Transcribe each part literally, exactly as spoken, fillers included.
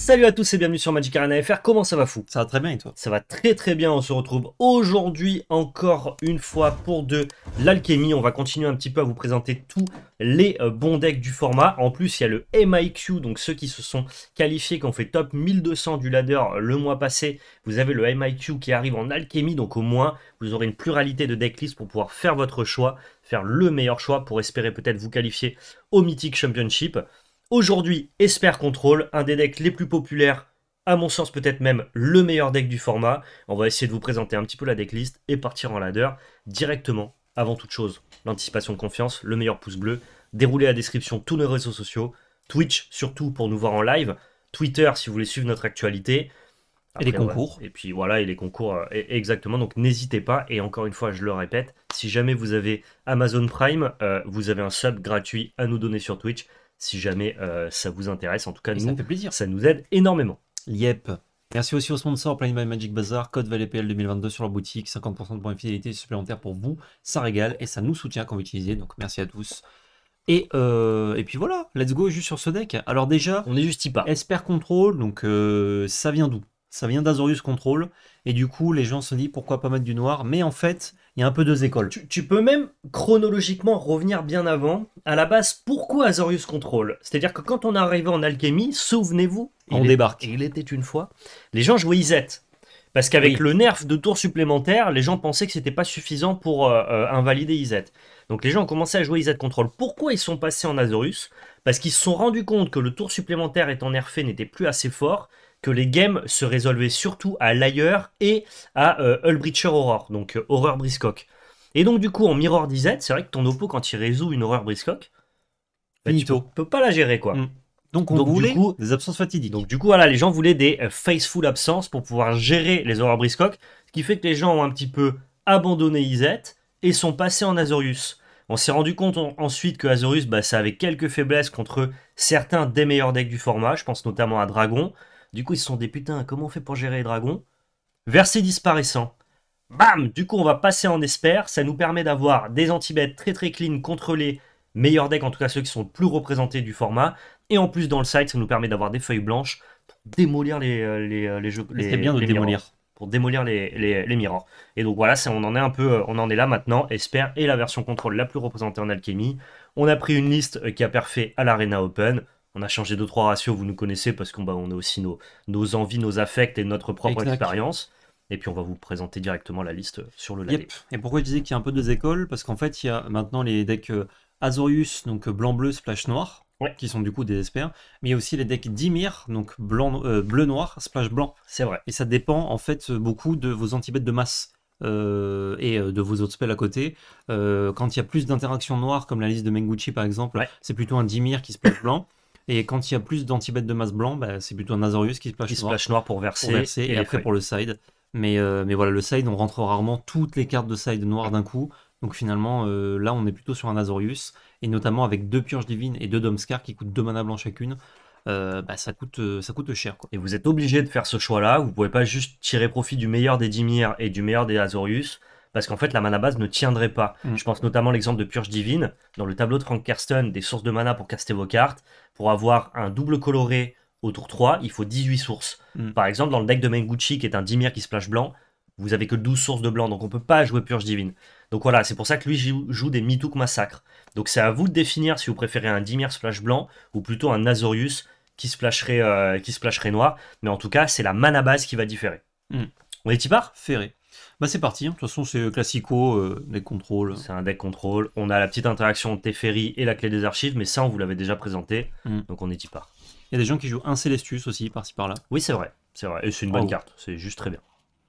Salut à tous et bienvenue sur Magic Arena F R, comment ça va fou? Ça va très bien et toi? Ça va très très bien, on se retrouve aujourd'hui encore une fois pour de l'alchimie. On va continuer un petit peu à vous présenter tous les euh, bons decks du format. En plus il y a le M I Q, donc ceux qui se sont qualifiés, qui ont fait top mille deux cents du ladder le mois passé. Vous avez le M I Q qui arrive en alchimie, donc au moins vous aurez une pluralité de decklist pour pouvoir faire votre choix, faire le meilleur choix pour espérer peut-être vous qualifier au Mythic Championship. Aujourd'hui, Esper Control, un des decks les plus populaires, à mon sens peut-être même le meilleur deck du format. On va essayer de vous présenter un petit peu la decklist et partir en ladder directement. Avant toute chose, l'anticipation de confiance, le meilleur pouce bleu, déroulez la description tous nos réseaux sociaux, Twitch surtout pour nous voir en live, Twitter si vous voulez suivre notre actualité. Après, et les concours. Ouais. Et puis voilà, et les concours, euh, exactement. Donc n'hésitez pas, et encore une fois, je le répète, si jamais vous avez Amazon Prime, euh, vous avez un sub gratuit à nous donner sur Twitch. Si jamais euh, ça vous intéresse, en tout cas, et nous, ça fait plaisir. Ça nous aide énormément. Yep. Merci aussi aux sponsors Planet by Magic Bazaar, code VALEPL deux mille vingt-deux sur leur boutique, cinquante pour cent de points de fidélité supplémentaires pour vous. Ça régale et ça nous soutient quand vous utilisez, donc merci à tous. Et, euh, et puis voilà, let's go juste sur ce deck. Alors déjà, on est juste pas. Esper Control, donc euh, ça vient d'où? Ça vient d'Azorius Control, et du coup les gens se disent pourquoi pas mettre du noir, mais en fait il y a un peu deux écoles. Tu, tu peux même chronologiquement revenir bien avant. À la base, pourquoi Azorius Control? C'est-à-dire que quand on est arrivé en alchimie, souvenez-vous, on débarque. Est, il était une fois, les gens jouaient Izet. Parce qu'avec oui. le nerf de tour supplémentaire, les gens pensaient que c'était pas suffisant pour euh, euh, invalider Izet. Donc les gens ont commencé à jouer Izet Control. Pourquoi ils sont passés en Azorius? Parce qu'ils se sont rendus compte que le tour supplémentaire étant nerfé n'était plus assez fort, que les games se résolvaient surtout à Liar et à euh, Hullbreacher Horror, donc euh, Horreur Briscock. Et donc du coup en Mirror d'Izet, c'est vrai que ton oppo quand il résout une Horreur Briscock, bah, tu peux, peux pas la gérer quoi. Mm. Donc on donc, voulait du coup, des absences fatidiques. Donc du coup voilà, les gens voulaient des euh, Faceful absences pour pouvoir gérer les Horreur Briscock, ce qui fait que les gens ont un petit peu abandonné Izet et sont passés en Azorius. On s'est rendu compte on, ensuite que Azorius, bah, ça avait quelques faiblesses contre certains des meilleurs decks du format, je pense notamment à Dragon. Du coup, ils se sont dit, putain, comment on fait pour gérer les dragons? Verset disparaissant. Bam! Du coup, on va passer en Esper. Ça nous permet d'avoir des anti-bêtes très très clean contre les meilleurs decks, en tout cas ceux qui sont le plus représentés du format. Et en plus, dans le side, ça nous permet d'avoir des feuilles blanches pour démolir les, les, les jeux. C'est bien de les démolir. Mirrors, pour démolir les, les, les mirrors. Et donc voilà, ça, on en est un peu, on en est là maintenant. Esper est la version contrôle la plus représentée en alchimie. On a pris une liste qui a perfait à l'Arena Open. On a changé deux trois ratios, vous nous connaissez, parce qu'on bah, on a aussi nos, nos envies, nos affects et notre propre exact. expérience. Et puis on va vous présenter directement la liste sur le live. Yep. Et pourquoi je disais qu'il y a un peu deux écoles? Parce qu'en fait, il y a maintenant les decks Azorius, donc blanc-bleu, splash noir, ouais. qui sont du coup des Esper. Mais il y a aussi les decks Dimir, donc blanc, euh, bleu-noir, splash blanc. C'est vrai. Et ça dépend en fait beaucoup de vos anti-bêtes de masse. Euh, et de vos autres spells à côté. Euh, quand il y a plus d'interactions noires, comme la liste de Menguchi par exemple, ouais. c'est plutôt un Dimir qui splash blanc. Et quand il y a plus d'anti-bêtes de masse blanc, bah, c'est plutôt un Azorius qui splash qui noir. splash noir pour verser. Pour verser et, et après feuilles. Pour le side. Mais, euh, mais voilà, le side, on rentre rarement toutes les cartes de side noir d'un coup. Donc finalement, euh, là, on est plutôt sur un Azorius. Et notamment avec deux purges divines et deux Domskar qui coûtent deux mana blancs chacune. Euh, bah, ça, coûte, euh, ça coûte cher. Quoi. Et vous êtes obligé de faire ce choix-là. Vous pouvez pas juste tirer profit du meilleur des Dimir et du meilleur des Azorius. Parce qu'en fait, la mana base ne tiendrait pas. Mm. Je pense notamment à l'exemple de Purge Divine. Dans le tableau de Frank Kersten, des sources de mana pour caster vos cartes. Pour avoir un double coloré au tour trois, il faut dix-huit sources. Mm. Par exemple, dans le deck de Menguchi, qui est un Dimir qui splash blanc, vous avez que douze sources de blanc. Donc on peut pas jouer Purge Divine. Donc voilà, c'est pour ça que lui joue, joue des Mitouk Massacre. Donc c'est à vous de définir si vous préférez un Dimir splash blanc ou plutôt un Azorius qui splasherait, euh, qui splasherait noir. Mais en tout cas, c'est la mana base qui va différer. Mm. On est y part? Ferré. Bah c'est parti, de toute façon c'est classico, euh, deck contrôle. C'est un deck contrôle, on a la petite interaction Teferi et la clé des archives, mais ça on vous l'avait déjà présenté, mm. donc on est y part. Il y a des gens qui jouent un Célestus aussi, par-ci par-là. Oui c'est vrai, c'est vrai, et c'est une bonne oh. carte, c'est juste très bien.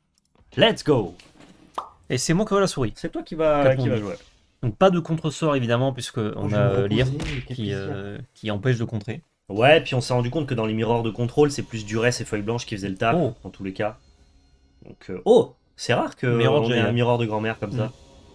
Let's go. Et c'est moi qui aurai la souris. C'est toi qui va, qui va jouer. Donc pas de contre-sort évidemment, puisque oh, on a Lire qui, euh, qui empêche de contrer. Ouais, puis on s'est rendu compte que dans les mirrors de contrôle, c'est plus Duress et Feuille Blanche qui faisaient le taf, oh. dans tous les cas. Donc, euh... oh. C'est rare qu'on ait un mirror de grand-mère comme mmh. ça.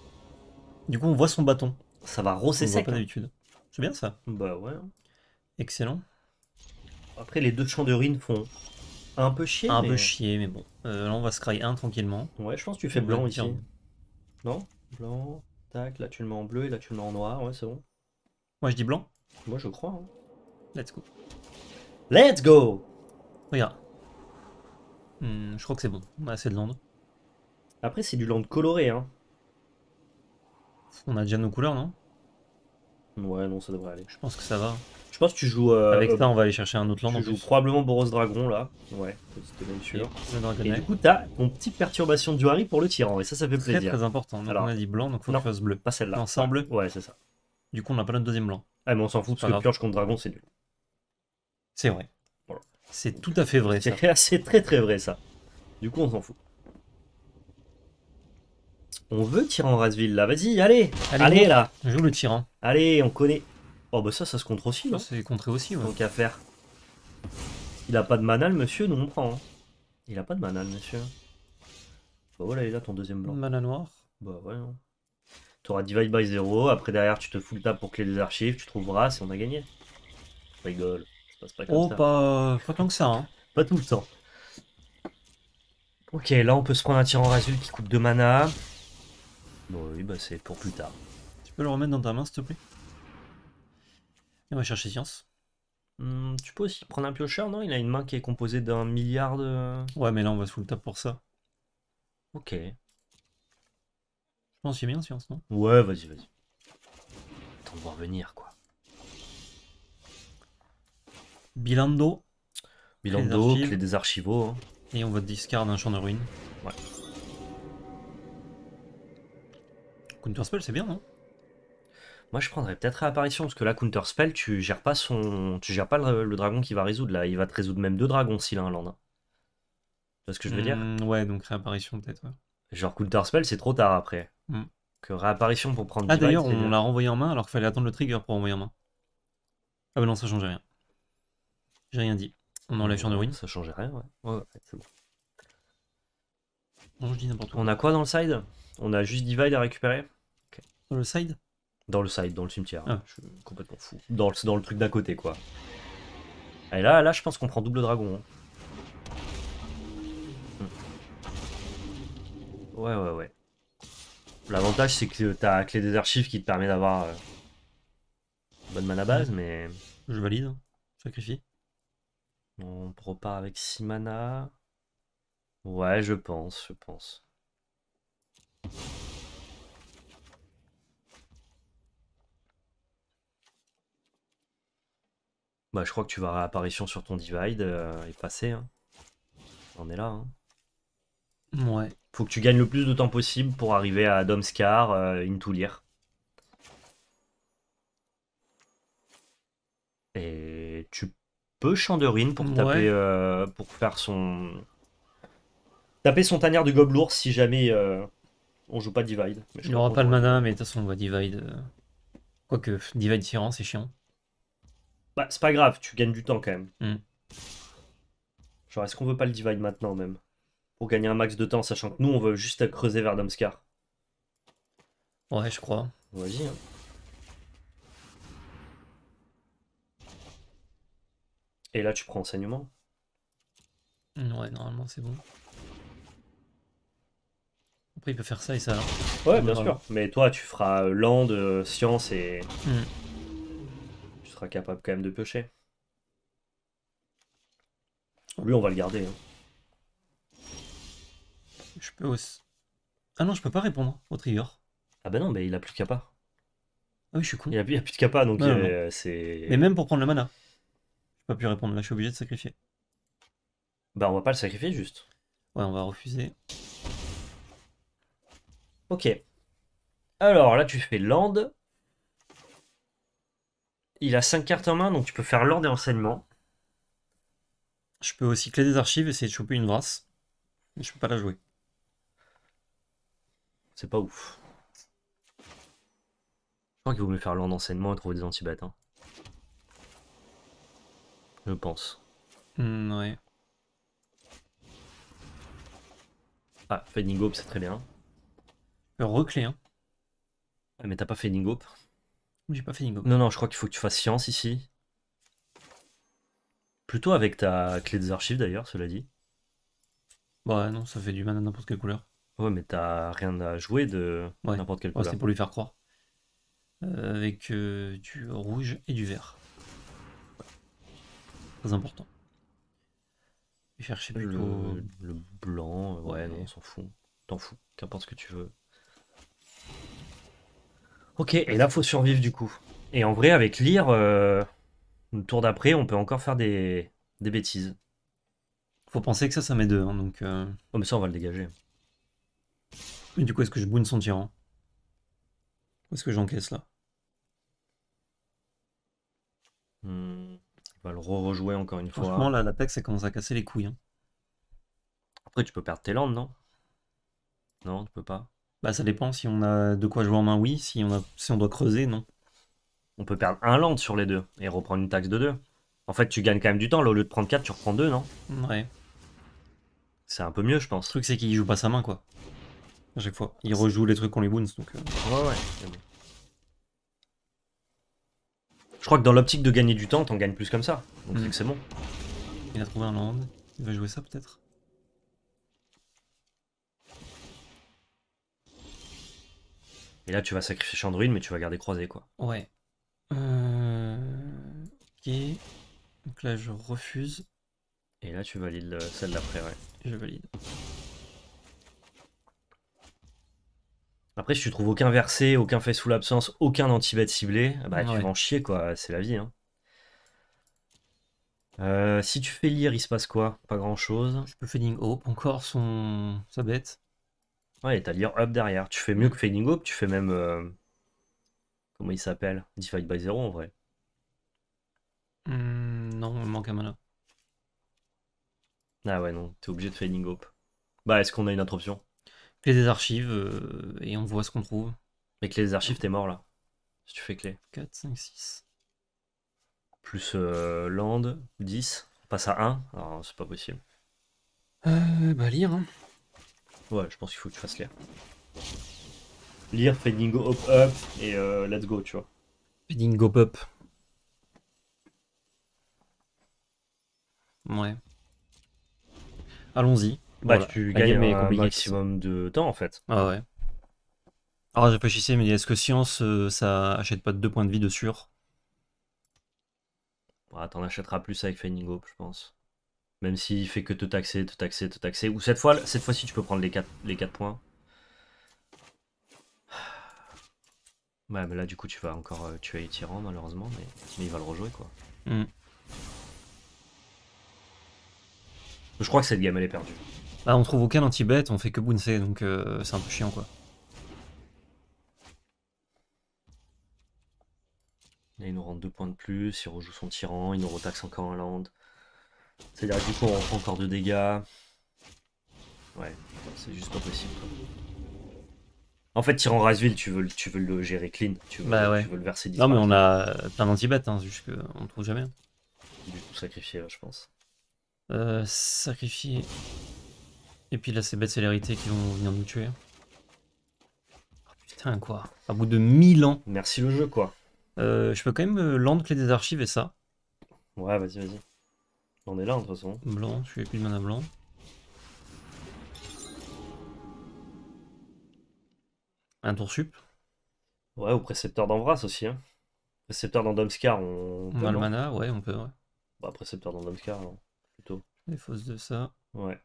Du coup, on voit son bâton. Ça va rosser sec. Pas d'habitude. C'est bien ça. Bah ouais. Excellent. Après, les deux champs de ruines font un peu chier. Un mais... peu chier, mais bon. Euh, là, on va scry un tranquillement. Ouais, je pense que tu fais on blanc ici. Dire... Non? Blanc. Tac, là tu le mets en bleu et là tu le mets en noir. Ouais, c'est bon. Moi, je dis blanc. Moi, je crois. Hein. Let's go. Let's go. Regarde. Hmm, je crois que c'est bon. On a assez de land. Après, c'est du land coloré, hein. On a déjà nos couleurs, non? Ouais, non, ça devrait aller. Je pense que ça va. Je pense que tu joues... euh, Avec euh, ça, on va aller chercher un autre land tu en joues plus. probablement Boros Dragon, là. Ouais, c'était même Et sûr. le Et Dragonnet. du coup, t'as ton petit perturbation du Harry pour le tyran, et ça, ça fait Très plaisir. très important. Donc Alors, on a dit blanc, donc faut non, que je fasse bleu. pas celle-là. Non, sans Ouais. bleu. Ouais, c'est ça. Du coup, on n'a pas notre deuxième blanc. Ah, mais on s'en fout, C'est parce pas que grave. pioche contre dragon, c'est nul. C'est vrai. Voilà. C'est tout à fait vrai, ça. C'est c'est très très vrai, ça. Du coup, on s'en fout. On veut tyran Razville, là. Vas-y, allez. Allez, Allez, montre. là. Joue le tyran. Allez, on connaît. Oh, bah ça, ça se contre aussi, non? Ça, c'est contré aussi, ouais. Donc à faire. Il a pas de mana, le monsieur, nous on prend. Hein. Il a pas de mana, le monsieur. Bah voilà, il est là ton deuxième blanc. Mana noir. Bah ouais, non. T'auras Divide by zéro, après derrière tu te full tap pour clé des archives, tu trouveras si on a gagné. Je rigole, ça se passe pas comme Oh, ça. pas... pas tant que ça, hein. Pas tout le temps. Ok, là on peut se prendre un tyran Razul qui coûte deux mana. Bon oui, bah c'est pour plus tard. Tu peux le remettre dans ta main, s'il te plaît? Et on va chercher science. Hmm, tu peux aussi prendre un piocheur, non? Il a une main qui est composée d'un milliard de... Ouais, mais là, on va se full tap pour ça. Ok. Je pense qu'il y a bien science, non? Ouais, vas-y, vas-y. Attends de voir venir, quoi. Bilando. Bilando, archives. clé des archivaux. Hein. Et on va discard un champ de ruines. Ouais. Counterspell, c'est bien, non? Moi, je prendrais peut-être réapparition, parce que là, Counterspell, tu gères pas son... tu gères pas le, le dragon qui va résoudre, là. Il va te résoudre même deux dragons s'il a un land. Hein. Tu vois ce que je veux dire? Hmm, ouais, donc réapparition, peut-être, ouais. Genre, Counterspell, c'est trop tard après. Hmm. Que réapparition pour prendre Ah, Divide, d'ailleurs, c'est on bien. l'a renvoyé en main alors qu'il fallait attendre le trigger pour envoyer en main. Ah, bah non, ça change rien. J'ai rien dit. On enlève champ de ruines. Ça change rien, ouais. Ouais, ouais, c'est bon. Non, je dis n'importe quoi. On a quoi dans le side? On a juste Divide à récupérer? Dans le side? Dans le side, dans le cimetière. Ah. Je suis complètement fou. Dans le, dans le truc d'à côté, quoi. Et là, là, je pense qu'on prend double dragon. Hein. Ouais, ouais, ouais. L'avantage, c'est que t'as la clé des archives qui te permet d'avoir euh, bonne mana base, Ouais. mais Je valide. Sacrifie. on repart avec six mana. Ouais, je pense, je pense. Bah, je crois que tu vas réapparition sur ton Divide euh, et passer. Hein. On est là. Hein. Ouais. Faut que tu gagnes le plus de temps possible pour arriver à Domskar, euh, Into Lear. Et tu peux champ de ruine pour Ouais. taper, euh, pour faire son... Taper son tanière de gobelours si jamais euh, on joue pas Divide. Mais je Il n'y aura crois pas le qu'on- mana, mais de toute façon, on va divide. euh. Quoique, divide tyran, c'est chiant. Bah, c'est pas grave, tu gagnes du temps quand même. Hmm. Genre, est-ce qu'on veut pas le Divide maintenant même? Pour gagner un max de temps, sachant que nous, on veut juste creuser vers Domskar. Ouais, je crois. Vas-y. Hein. Et là, tu prends enseignement. Ouais, normalement, c'est bon. Après, il peut faire ça et ça. Là. Ouais, bien Voilà. sûr. Mais toi, tu feras euh, land, euh, science et Hmm. tu seras capable quand même de piocher. Lui, on va le garder. Hein. Je peux aussi. Ah non, je peux pas répondre au trigger. Ah bah non, mais il a plus de kappa. Ah oui, je suis con. Il a, plus- il a plus de kappa, donc Non, non, euh, c'est... Mais même pour prendre le mana. J'ai pas pu répondre. Là, je suis obligé de sacrifier. Bah, on va pas le sacrifier, juste. Ouais, on va refuser. Ok. Alors, là, tu fais land. Il a cinq cartes en main, donc tu peux faire land et enseignement. Je peux aussi clé des archives, essayer de choper une Vrasse. Mais je peux pas la jouer. C'est pas ouf. Je crois qu'il vaut mieux faire land enseignement et trouver des anti-bêtes. Hein. Je pense. Hmm, ouais. Ah, Fading Hope, c'est très bien. Je peux reclé, hein. Ah, mais t'as pas Fading Hope? J'ai pas fait Ningo. Non, non, je crois qu'il faut que tu fasses science ici. Plutôt avec ta clé des archives d'ailleurs, cela dit. Bah non, ça fait du mana n'importe quelle couleur. Ouais, mais t'as rien à jouer de Ouais. n'importe quelle Ouais, couleur. c'est pour lui faire croire. Euh, avec euh, du rouge et du vert. Très important. Je vais chercher plutôt. Le, le blanc, ouais, Ouais. non, on s'en fout. T'en fous, qu'importe ce que tu veux. Ok, et là, faut survivre du coup. Et en vrai, avec lire, euh, le tour d'après, on peut encore faire des, des bêtises. Faut penser que ça, ça met deux. Hein, donc, euh, Oh, mais ça, on va le dégager. mais du coup, est-ce que je boune son tyran? Ou est-ce que j'encaisse là? Hmm, on va le re-rejouer encore une Franchement, fois. là, l'attaque, ça commence à casser les couilles. Hein. Après, tu peux perdre tes landes, non? Non, tu peux pas. Bah, ça dépend. Si on a de quoi jouer en main, oui. Si on, a... si on doit creuser, non. On peut perdre un land sur les deux et reprendre une taxe de deux. En fait, tu gagnes quand même du temps. Là, au lieu de prendre quatre, tu reprends deux, non? Ouais. C'est un peu mieux, je Le pense. truc, c'est qu'il joue pas sa main, quoi. À chaque fois. Il rejoue les trucs qu'on les boons, donc. euh, Ouais, ouais. mais bon. Je crois que dans l'optique de gagner du temps, t'en gagnes plus comme ça. Donc c'est Hmm. que c'est bon. Il a trouvé un land. Il va jouer ça, peut-être. Et là, tu vas sacrifier Chandruin, mais tu vas garder croisé, quoi. Ouais. Euh... Ok. Donc là, je refuse. Et là, tu valides le- celle d'après, ouais. Et je valide. Après, si tu trouves aucun versé, aucun fait sous l'absence, aucun anti-bet ciblé, bah tu Ouais. vas en chier, quoi. C'est la vie, hein. Euh, si tu fais lire, il se passe quoi? Pas grand-chose. Je peux Fading Hope. Encore son... sa bête. Ouais, et t'as lire up derrière. Tu fais mieux Hmm. que Fading Hope, tu fais même... euh, Comment il s'appelle? Divide by Zero, en vrai. Hmm, non, il manque un mana. Ah ouais, non, t'es obligé de Fading Hope. Bah, est-ce qu'on a une autre option? Clé des archives. euh, Et on voit ce qu'on trouve. Mais clé des archives, t'es mort, là. Si tu fais clé. quatre, cinq, six. Plus euh, land, dix. On passe à un. Alors, c'est pas possible. Euh, bah lire, hein. Ouais, je pense qu'il faut que tu fasses lire. Lire, Fading Hope up, et euh, let's go, tu vois. Fading Hope up. Ouais. Allons-y. Bah, Voilà. tu La gagnes game est un compliquée. maximum de temps, en fait. Ah ouais. Alors, je réfléchissais, mais est-ce que science, euh, ça achète pas deux points de vie de sûr? Bah, t'en achèteras plus avec Fading Hope, je pense. Même s'il fait que te taxer, te taxer, te taxer. Ou cette fois, cette fois-ci, tu peux prendre les quatre les quatre points. Ouais, mais là, du coup, tu vas encore euh, tuer les tyrans, malheureusement. Mais, mais il va le rejouer, quoi. Hmm. Je crois que cette game, elle est perdue. Bah, on trouve aucun anti-bet, on fait que bouncer, donc euh, c'est un peu chiant, quoi. Là, il nous rend deux points de plus. Il rejoue son tyran. Il nous retaxe encore un land. C'est-à-dire que du coup, on prend encore deux dégâts. Ouais, c'est juste pas possible, quoi. En fait, tyran Razville, tu veux, tu veux le gérer clean. Tu veux, Bah ouais. tu veux le verser Non, mais on disparaître. a plein d'anti-bet, hein, c'est juste qu'on ne trouve jamais. Du coup, sacrifié, là, je pense. Euh, sacrifier. Et puis là, c'est bête célérité qui vont venir nous tuer. Oh, putain, quoi. À bout de mille ans. Merci le jeu, quoi. Euh, je peux quand même euh, land clé des archives et ça. Ouais, vas-y, vas-y. On est là, de toute façon. Blanc, je suis plus de mana blanc. Un tour sup. Ouais, ou précepteur d'Envras aussi, hein. Précepteur dans Domscar, on On peut, a le non? mana, ouais, on peut, ouais. Bah, précepteur dans Domscar, non, plutôt. Les fausses de ça. Ouais.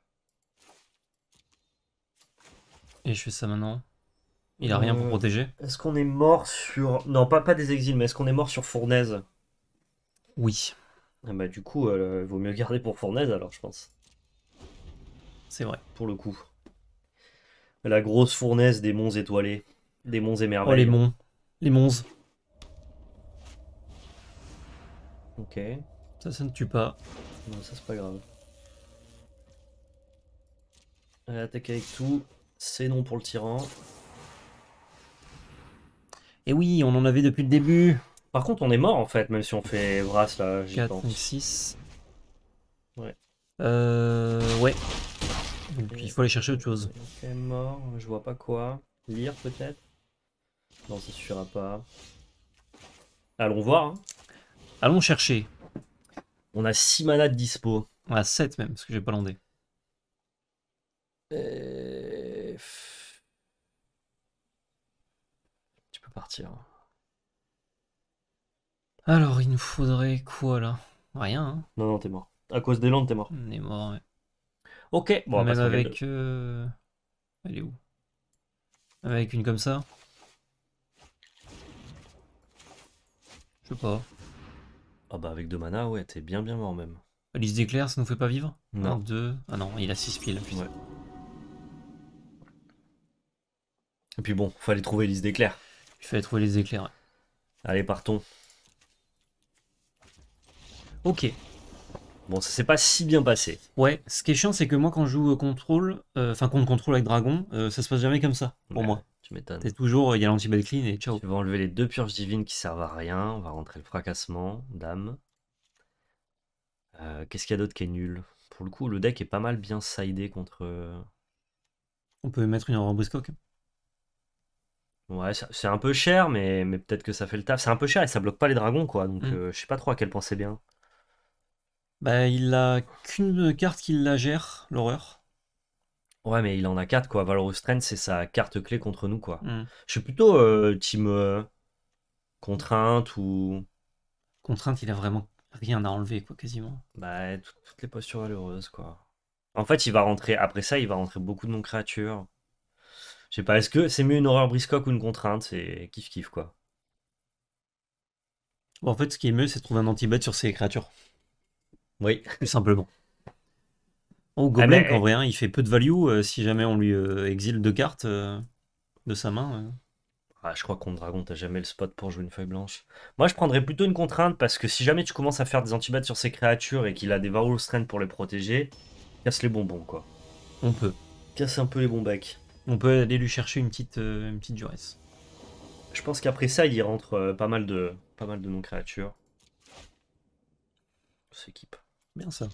Et je fais ça maintenant. Il a rien pour Euh, protéger. Est-ce qu'on est mort sur... Non, pas, pas des exils, mais est-ce qu'on est mort sur Fournaise? Oui, Ah bah du coup, euh, vaut mieux garder pour Fournaise alors, je pense. c'est vrai. Pour le coup. La grosse Fournaise des monts étoilés. Des monts Oh, les émerveilles. mons. Les monts. Ok. Ça, ça ne tue pas. Non, ça c'est pas grave. Allez, attaque avec tout. C'est non pour le tyran. Et oui, on en avait depuis le début. Par contre, on est mort en fait, même si on fait Vras là, j'y quatre, cinq, pense. six. Ouais. Euh, ouais. Donc il faut aller chercher autre chose. Ok, mort, je vois pas quoi. Lire peut-être? Non, ça suffira pas. Allons voir, hein. Allons chercher. On a six mana de dispo. À sept même, parce que j'ai pas landé. Et... Tu peux partir. Alors, il nous faudrait quoi là? Rien, hein. Non, non, t'es mort. À cause des landes, t'es mort. On est mort, ouais. Ok, bon, on va Même passer en game deux. avec... euh, Elle est où? Avec une comme ça? Je sais pas. Ah bah avec deux mana, ouais, t'es bien bien mort même. Liste d'éclairs, ça nous fait pas vivre? Un, Non. deux... Ah non, il a six piles, putain. Ouais. Et puis bon, fallait trouver liste d'éclairs. Il fallait trouver les éclairs. Ouais. Allez, partons. Ok. Bon, ça s'est pas si bien passé. Ouais, ce qui est chiant, c'est que moi, quand je joue au contrôle, euh, enfin, contre contrôle avec dragon, euh, ça se passe jamais comme ça, pour Ouais, moi. tu m'étonnes. C'est toujours, il y a l'anti-bad clean et ciao. Tu vas enlever les deux purges divines qui servent à rien. On va rentrer le fracassement, dame. Euh, Qu'est-ce qu'il y a d'autre qui est nul? Pour le coup, le deck est pas mal bien sidé contre... euh, On peut mettre une en briscoque. Ouais, ça- c'est un peu cher, mais, mais peut-être que ça fait le taf. C'est un peu cher et ça bloque pas les dragons, quoi. Donc Mm. euh, je sais pas trop à quel point c'est bien. Bah, il a qu'une carte qui la gère, l'horreur. Ouais, mais il en a quatre, quoi. Valorous Strength, c'est sa carte clé contre nous, quoi. Mm. Je suis plutôt euh, team euh, contrainte ou... Contrainte, il a vraiment rien à enlever, quoi, quasiment. Bah, tout- toutes les postures valeureuses, quoi. En fait, il va rentrer... Après ça, il va rentrer beaucoup de non-créatures. Je sais pas, est-ce que c'est mieux une horreur briscoque ou une contrainte? C'est kiff-kiff, quoi. Bon, en fait, ce qui est mieux, c'est de trouver un anti-bad sur ces créatures, Oui. tout simplement. Oh, Ah, Gobelin, en mais vrai, hein, il fait peu de value euh, si jamais on lui euh, exile deux cartes euh, de sa main. euh. ah, je crois que contre Dragon, t'as jamais le spot pour jouer une feuille blanche. Moi, je prendrais plutôt une contrainte parce que si jamais tu commences à faire des antibats sur ces créatures et qu'il a des Valorous Strength pour les protéger, casse les bonbons, quoi. On peut. Casse un peu les bons becs. On peut aller lui chercher une petite, euh, une petite duresse. Je pense qu'après ça, il y rentre euh, pas mal de, pas mal de non-créatures. S'équipe. Bien ça.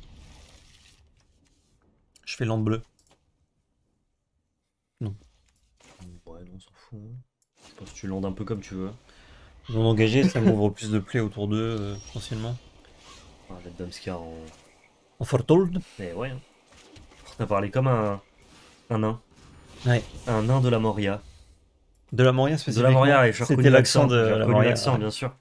Je fais lampe bleue. Ouais, non, on s'en fout. Hein. Je pense que tu landes un peu comme tu veux. Non engagé, ça m'ouvre plus de play autour d'eux, euh, potentiellement. On va mettre Dumbscar en. En Foretold. Mais ouais. Hein. T'as parlé comme un, un nain. Ouais. Un nain de la Moria. De la Moria De spécifiquement. la Moria, et j'ai reconnu C'était l'accent l'accent. de J'ai la reconnu Moria. l'accent, ouais. bien sûr.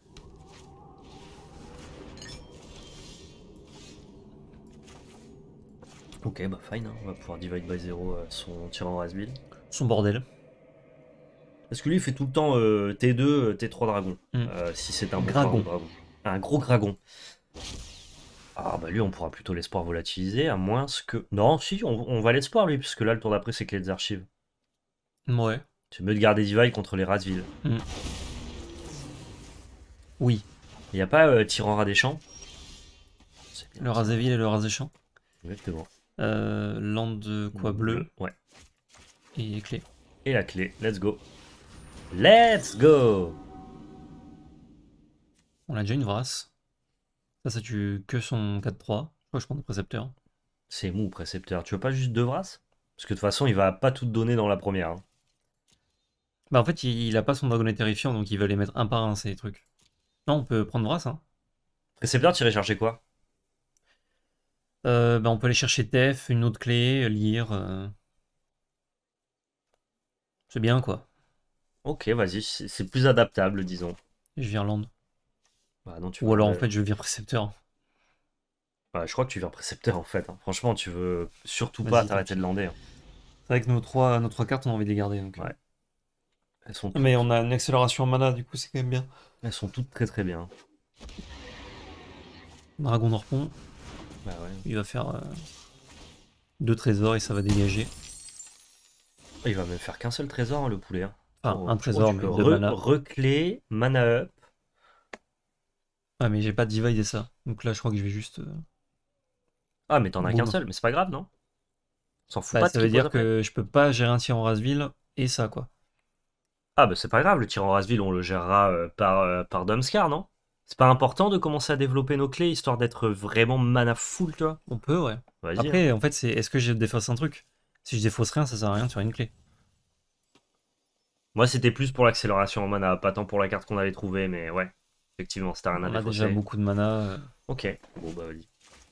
Ok, bah fine, hein. On va pouvoir divide by zero euh, son tyran Rasbil. Son bordel. Parce que lui, il fait tout le temps euh, T deux, euh, T trois dragon. Mm. Euh, si c'est un bon Gragon. joueur de dragon. Un gros dragon. Ah bah lui, on pourra plutôt l'espoir volatiliser, à moins que... Non, si, on, on va l'espoir lui, puisque là, le tour d'après, c'est clé des archives. Ouais. C'est mieux de garder divide contre les Rasville. Mm. Oui. Il n'y a pas euh, tyran rat des champs? C'est bien, Le ça. Razéville et le Razéchamp. Exactement. Euh, land quoi bleu Ouais. et clé. Et la clé, let's go. Let's go. On a déjà une Vrasse. Ça, ça tue que son quatre trois. Je crois que je prends des précepteurs. C'est mou, précepteur. Tu veux pas juste deux Vras? Parce que de toute façon, il va pas tout te donner dans la première. Hein. Bah en fait, il, il a pas son dragonnet terrifiant, donc il va les mettre un par un, ces trucs. Non, on peut prendre Vrasse, hein. Précepteur, tu irais chercher quoi? Euh, bah on peut aller chercher T F, une autre clé, lire. euh. C'est bien, quoi. Ok, vas-y, c'est c'est plus adaptable, disons. Et je vire land. Bah non, tu Ou vas... alors, en fait, je vire précepteur. Ouais, je crois que tu viens précepteur, en fait. Hein. Franchement, tu veux surtout Vas-y, pas tant t'arrêter pis. de lander. Hein. C'est vrai que nos trois, nos trois cartes, on a envie de les garder. Donc, euh. Ouais. Elles sont, Mais toutes, on a une accélération en mana, du coup, c'est quand même bien. elles sont toutes très très bien. Dragon d'Orpon, Bah ouais. il va faire euh, deux trésors et ça va dégager. Il va même faire qu'un seul trésor, hein, le poulet. Hein. Enfin, Oh, un je crois trésor, que tu mais peux deux re- mana. reclé, mana up. Ah, mais j'ai pas divide et ça. Donc là, je crois que je vais juste. euh, Ah, mais t'en as qu'un Boum. seul, mais c'est pas grave, non? S'en fout Bah, pas de ça ce veut qu'il pose dire après. que je peux pas gérer un tir en Rasville et ça, quoi. Ah, bah c'est pas grave, le tir en Rasville, on le gérera euh, par, euh, par Dumbscar, non? C'est pas important de commencer à développer nos clés, histoire d'être vraiment mana full, tu vois? On peut, ouais. Vas-y. Hein. Après, en fait, c'est est-ce que je défausse un truc? Si je défausse rien, ça sert à rien sur une clé. Moi, c'était plus pour l'accélération en mana, pas tant pour la carte qu'on avait trouvée, mais ouais. Effectivement, c'était rien à On a déjà défausser. beaucoup de mana. euh. Ok, bon bah vas-y.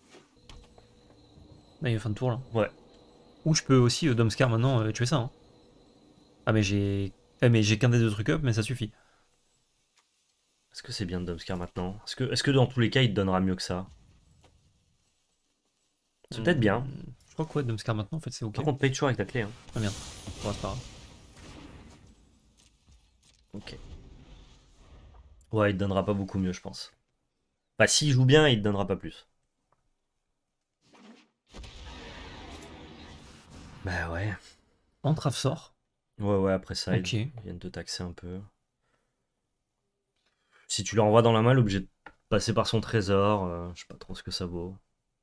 Là, il y a fin de tour, là. Ouais. Ou je peux aussi, euh, Domscar, maintenant, euh, tuer ça. Hein. Ah, mais j'ai. Eh, mais j'ai qu'un des deux trucs up, mais ça suffit. Est-ce que c'est bien de Dumbscar maintenant? Est-ce que, est-ce que dans tous les cas, il te donnera mieux que ça? C'est peut-être bien. Hmm, Je crois que ouais, Dumbscar maintenant, en fait, c'est ok. Par contre, paye toujours avec ta clé. Hein. Ah merde, bon, c'est pas grave. Ok. Ouais, il te donnera pas beaucoup mieux, je pense. Bah, s'il joue bien, il te donnera pas plus. Bah ouais. Entrave sort. Ouais, ouais, après ça, Ok. ils viennent te taxer un peu. Si tu le renvoies dans la main, l'objet de passer par son trésor, euh, je sais pas trop ce que ça vaut.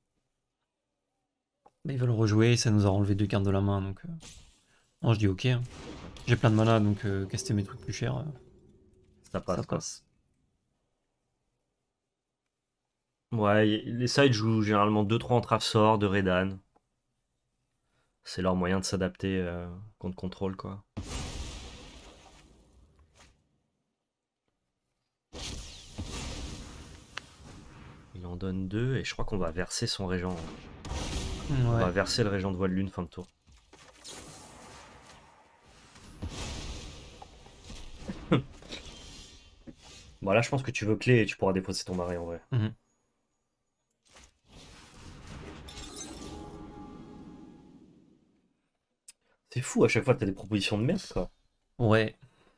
Bah, ils veulent rejouer, ça nous a enlevé deux cartes de la main, donc... euh, Non, je dis ok. Hein. J'ai plein de mana, donc euh, caster mes trucs plus chers, euh, Ça passe, ça quoi. passe. Ouais, y- les sides jouent généralement deux trois entraves sorts de Redan. C'est leur moyen de s'adapter euh, contre contrôle, quoi. Il en donne deux et je crois qu'on va verser son régent. On va Ouais. verser le régent de voile lune fin de tour. Bon là je pense que tu veux clé et tu pourras défausser ton marais en vrai. Mhm. C'est fou, à chaque fois t'as des propositions de merde quoi. Ouais.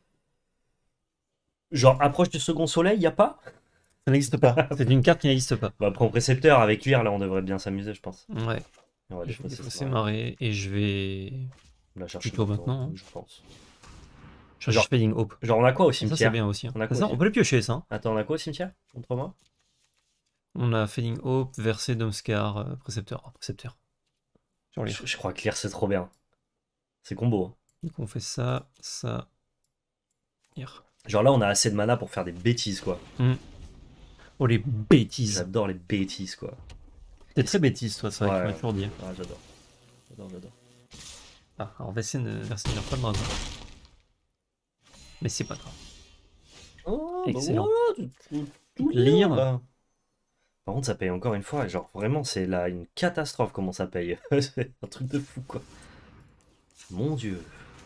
Genre approche du second soleil, y a pas? Ça n'existe pas. C'est une carte qui n'existe pas. Bah prends précepteur avec Lyre, là on devrait bien s'amuser je pense. Ouais. Et on va Je vais défausser ce défausser marais. marée et je vais... On la chercher plutôt maintenant, hein. je pense. Je Genre- cherche Fading Hope. Genre on a quoi au Et ça, c'est cimetière? bien aussi. Hein. On a Ça, quoi on aussi peut le piocher, ça. Hein. Attends, on a quoi au cimetière? Montre-moi. On a Fading Hope, Versé, Dumbscar, euh, Précepteur. Ah, Précepteur. Sur les... Je, je crois que Lyre c'est trop bien. C'est combo. Hein. Donc on fait ça, ça... Here. Genre là on a assez de mana pour faire des bêtises quoi. Oh, les bêtises. J'adore les bêtises quoi. T'es très bêtise, toi, c'est vrai Ouais. que tu m'as toujours dit. Ah, j'adore. J'adore, j'adore. Ah, alors Versé ne Versé ne gère pas le dragon. Mais c'est pas grave. Oh, Excellent. voilà, tout, tout Lire. bien, bah. Par contre, ça paye encore une fois. Genre, vraiment, c'est là une catastrophe comment ça paye. C'est un truc de fou, quoi. Mon dieu.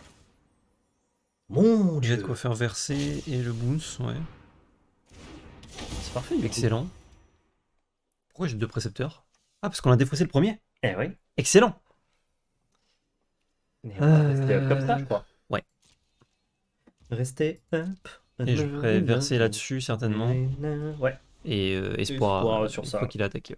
Mon J'ai dieu. de quoi faire Versé et le bounce, ouais. C'est parfait, du coup. Excellent. Pourquoi j'ai deux précepteurs? Ah, parce qu'on a défaussé le premier. Eh oui. Excellent. Et on va rester up comme ça, je crois. Ouais. Rester up. Et je ferai verser là-dessus, certainement. Ouais. Et euh, espoir, Espoir euh, sur une ça. fois qu'il a attaqué. Ouais.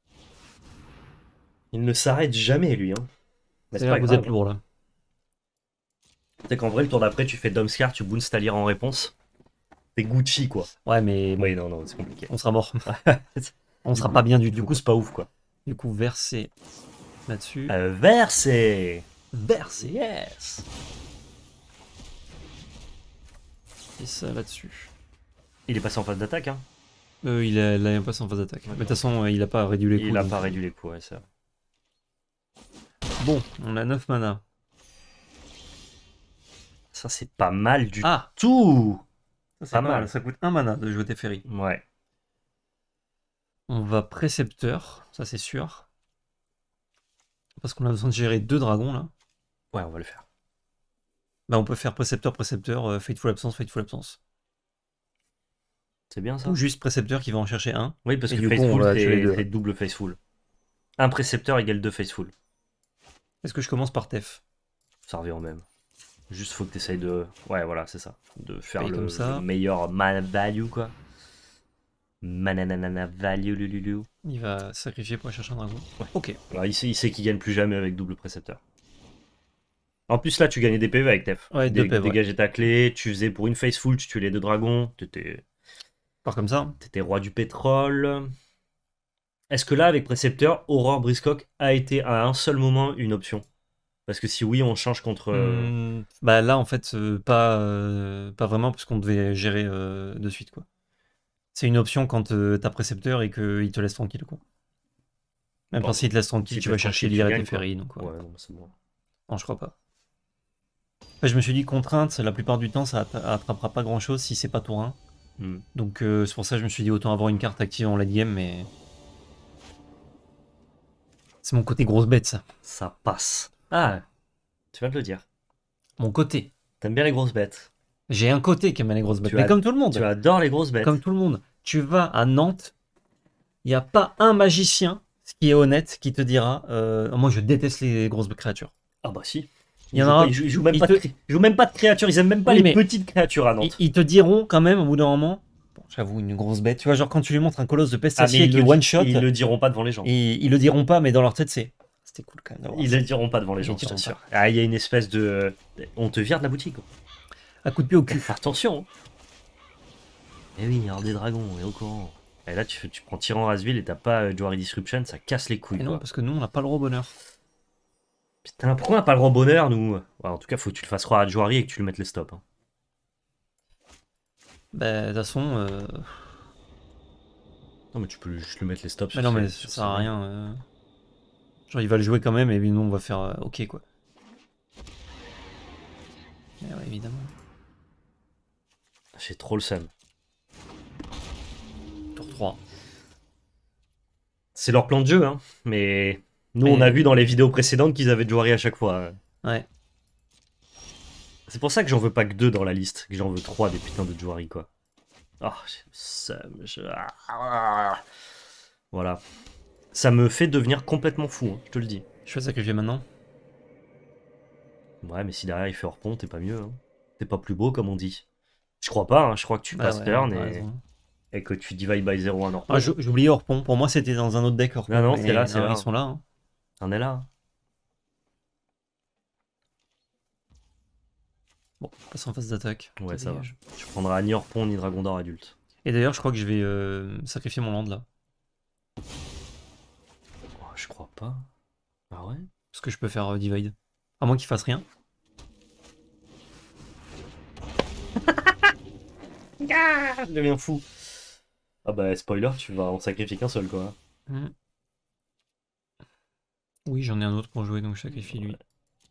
Il ne s'arrête jamais, lui. Hein. Mais c'est D'ailleurs, pas vous grave. êtes lourd là. Tu sais qu'en vrai, le tour d'après, tu fais Dumbscar, tu bounces ta Lyre en réponse. T'es Gucci, quoi. Ouais, mais bon, Oui, non, non, c'est compliqué. on sera mort. on Du sera coup- pas bien du Du tout. coup, c'est pas ouf, quoi. Du coup, verser là-dessus. Euh, verser. Verser. Yes. Et ça là-dessus. Il est passé en phase d'attaque, hein. Euh, il a, il a un passe en phase d'attaque. Mais de toute façon, euh, il a pas réduit les coups. Il a donc, pas euh, réduit les coups, ouais, ça. Bon, on a neuf mana. Ça, c'est pas mal du Ah, tout. ça, c'est Pas pas mal. mal. Ça coûte un mana de jouer Teferi. Ouais. On va précepteur, ça c'est sûr. Parce qu'on a besoin de gérer deux dragons là. Ouais, on va le faire. Bah on peut faire précepteur, précepteur, euh, Fateful Absence, Fateful Absence. C'est bien ça. Ou juste précepteur qui va en chercher un. Oui, parce Et que du coup, on Faithful, va tuer les c'est deux. c'est double Faithful. Un précepteur égale deux Faithful. Est-ce que je commence par Tef? Ça revient au même. Juste faut que tu essayes de... Ouais, voilà, c'est ça. De faire Paye le, comme ça. le meilleur mana value, quoi. Mananana value, lululu. Il va sacrifier pour aller chercher un dragon. Ouais. Ok. Alors, il sait, il sait qu'il gagne plus jamais avec double précepteur. En plus, là, tu gagnais des P V avec Tef. Ouais, deux Dé- P V, ouais. Dégager ta clé, tu faisais pour une Faithful, tu tuais les deux dragons. T'étais Part comme ça. t'étais roi du pétrole. Est-ce que là, avec précepteur, Aurore Briscock a été à un seul moment une option? Parce que si oui, on change contre... euh, Hmm, bah là en fait euh, pas, euh, pas vraiment parce qu'on devait gérer euh, de suite quoi. C'est une option quand euh, t'as précepteur et qu'il te laisse tranquille quoi. Même Bon, quand s'il te laisse tranquille, s'il tu te vas laisse chercher tranquille, l'Ir tu et gagnes, Teferi donc ouais. Ouais, non, c'est bon. Non je crois pas. Après, je me suis dit contrainte, la plupart du temps ça att- attrapera pas grand chose si c'est pas tour un. Hmm. Donc euh, c'est pour ça que je me suis dit autant avoir une carte active en late game mais... C'est mon côté grosse bête ça. Ça passe. Ah, tu viens de le dire. Mon côté. T'aimes bien les grosses bêtes. J'ai un côté qui aime les grosses bêtes. Tu Mais as- comme tout le monde. Tu adores les grosses bêtes. Comme tout le monde. Tu vas à Nantes, il n'y a pas un magicien, Ce qui est honnête, qui te dira, euh, moi je déteste les grosses créatures. Ah bah si. Il y Ils en jouent, aura- pas- ils jouent- ils jouent même ils pas te- de cré- ils jouent même pas de créatures, ils aiment même pas Oui, les mais- petites créatures à Ils, Nantes. ils te diront quand même au bout d'un moment, bon, j'avoue, une grosse bête. Tu vois, genre quand tu lui montres un colosse de Ah mais pestacier ils qui le, one di- shot, ils le diront pas devant les gens. et ils le diront pas, mais dans leur tête c'est. C'était cool quand même d'avoir Ils ça. le diront pas devant les Ils gens, le je diront t'assure. Ah, il y a une espèce de... On te vire de la boutique. Quoi. Un coup de pied au cul. Attention. Eh oui, il y a des dragons, on est au courant. Et là, tu, fais- tu prends Tyran Rasville et t'as pas euh, Jwari Disruption, ça casse les couilles. Et non, Quoi. parce que nous on n'a pas le gros bonheur. Putain, pourquoi on n'a pas le grand bonheur, nous ouais, en tout cas, faut que tu le fasses croire à Jwari et que tu lui mettes les stops. Hein. Bah, de toute façon. Euh... Non, mais tu peux juste lui mettre les stops. Mais sur non, ses- mais sur ça sert à ses- rien. euh. Genre, il va le jouer quand même, et puis nous on va faire euh, ok quoi. Mais ouais, évidemment. J'ai trop le seum. Tour trois. C'est leur plan de jeu, hein. Mais nous, Mais- on a vu dans les vidéos précédentes qu'ils avaient Jwari à chaque fois. Ouais. C'est pour ça que j'en veux pas que deux dans la liste, que j'en veux trois des putains de Jwari, quoi. Ah, j'ai le seum, je- ah. Voilà. Ça me fait devenir complètement fou, hein, je te le dis. Je fais sacrifier maintenant. Ouais, mais si derrière il fait hors pont, t'es pas mieux. Hein. T'es pas plus beau, comme on dit. Je crois pas, hein, je crois que tu Bah passes ouais, turn t'as et... raison. et que tu divide by zéro un hors pont. Ah, je- j'ai oublié hors pont. Pour moi, c'était dans un autre deck hors pont. Non, non, mais c'est là, c'est là. Ils sont là. Hein. On est là. Hein. Bon, je passe en phase d'attaque. Ouais, Ça ça va. dégage. Tu prendras ni hors pont ni dragon d'or adulte. Et d'ailleurs, je crois que je vais euh, sacrifier mon land là. Oh, je crois pas. Ah ouais? Parce que je peux faire euh, divide. À moins qu'il fasse rien. Ah, je deviens fou. Ah bah spoiler, tu vas en sacrifier qu'un seul quoi. Hmm. Oui, j'en ai un autre pour jouer, donc je sacrifie lui.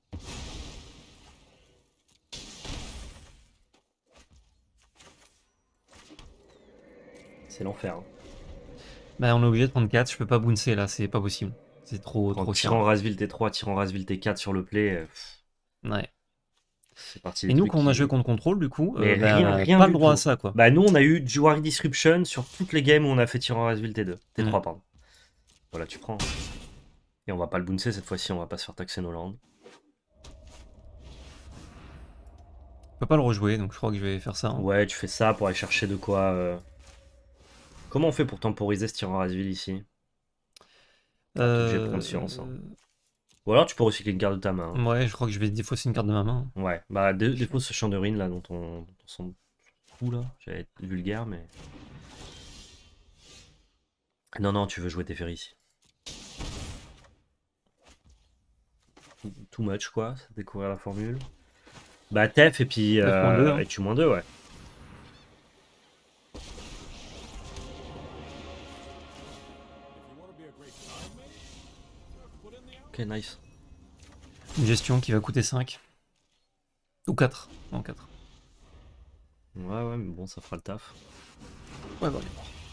C'est l'enfer. Hein. Bah, on est obligé de prendre quatre. Je peux pas bouncer là, c'est pas possible. C'est trop, Prends trop cher. Tyran Rasville T trois, Tyran Rasville T quatre sur le play, euh, pff, Ouais. c'est parti. Et des nous, trucs quand on a qui- joué contre contrôle, du coup, Mais euh, bah, rien- on a rien pas du le droit tout. à ça quoi. Bah nous on a eu Jwari Disruption sur toutes les games où on a fait Tyran Rasville T deux. T trois Mm. pardon. Voilà, tu prends. Et on va pas le bouncer cette fois-ci, on va pas se faire taxer nos landes. Je peux pas le rejouer, donc je crois que je vais faire ça. Hein. Ouais, tu fais ça pour aller chercher de quoi. euh, Comment on fait pour temporiser ce Tyran Rasville ici? T'es obligé de prendre science, hein. Ou alors tu peux recycler une carte de ta main. hein. Ouais, je crois que je vais défausser une carte de ma main. Ouais, bah dé- défausse ce champ de ruine là dont on, dont on s'en fout là. J'allais être vulgaire mais. Non, non, tu veux jouer Teferi ici. Too much quoi, c'est découvrir la formule. Bah Tef et puis. Tef moins Euh, deux, hein. et tu moins deux, ouais. Ok, nice. Une gestion qui va coûter cinq. Ou quatre. Non, quatre. Ouais, ouais, mais bon, ça fera le taf. Ouais, bah,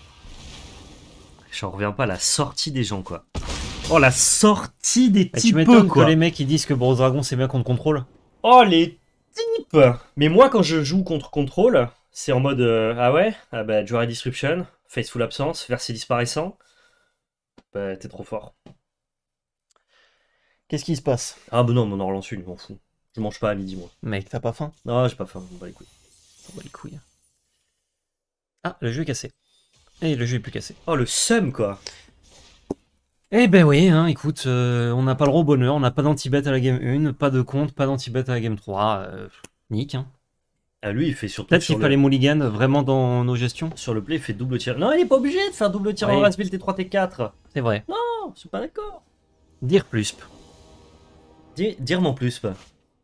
J'en reviens pas à la sortie des gens quoi. Oh, la sortie des bah, tu types m'étonnes que quoi. les mecs ils disent que Bros Dragon c'est bien contre contrôle. Oh, les types. Mais moi, quand je joue contre contrôle, c'est en mode euh, ah ouais, ah bah Jwari Disruption, Faceful Absence, Verset Disparaissant. Bah, t'es trop fort. Qu'est-ce qui se passe? Ah bah non, mais on en relance une, je m'en fous. Je mange pas à midi, moi. Mec, t'as pas faim? Non, j'ai pas faim, on va les couilles. On va les couilles. Ah, le jeu est cassé. Et le jeu est plus cassé. Oh, le seum, quoi. Eh ben oui, hein, écoute, euh, on n'a pas le gros bonheur, on n'a pas d'anti-bet à la game un, pas de compte, pas d'anti-bet à la game trois. Euh, nick, hein. Ah, lui, il fait surtout Peut-être sur qu'il le... fallait mulligan vraiment dans nos gestions. Sur le play, il fait double tir. Non, il est pas obligé de faire double tir en Oui. Rasville T trois T quatre. C'est vrai. Non, je suis pas d'accord. Dire plus. Dis- Dire mon plus, pas.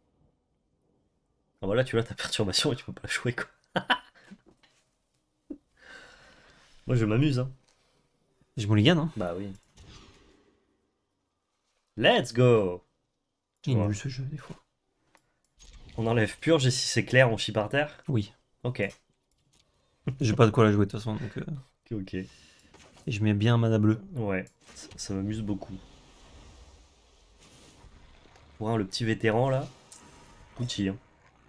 Ah voilà, tu l'as ta perturbation et tu peux pas la jouer, quoi. Moi, je m'amuse, hein. Je mulligan, hein. Bah oui. Let's go. Il est Ouais. nul ce jeu, des fois. On enlève purge et si c'est clair, on chie par terre. Oui. Ok. J'ai pas de quoi la jouer de toute façon, donc... euh, Ok, ok. Et je mets bien un mana bleu. Ouais, ça, ça m'amuse beaucoup. Pour un, le petit vétéran, là. Outil, hein.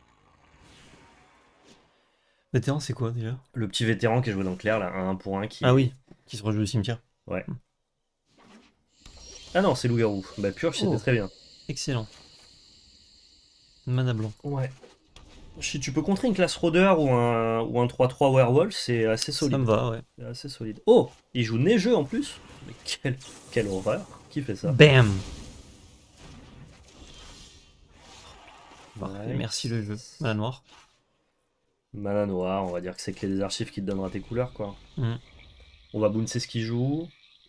Vétéran, c'est quoi, déjà? Le petit vétéran qui est joué dans Clair, là, un un pour un qui... Ah oui, qui se rejoue au cimetière. Ouais. Ah non, c'est loup-garou. Bah purge, c'était Oh. très bien. Excellent. Mana blanc. Ouais. Si tu peux contrer une classe rôdeur ou un, ou un trois trois werewolf, c'est assez Ça solide. me va, ouais. C'est assez solide. Oh, il joue neigeux en plus. Mais quelle, quelle horreur. Qui fait ça? Bam. Parfait, Ouais. merci le jeu. Mana noir. Mana noir, on va dire que c'est clé des archives qui te donnera tes couleurs, quoi. Mm. On va bouncer ce qu'il joue.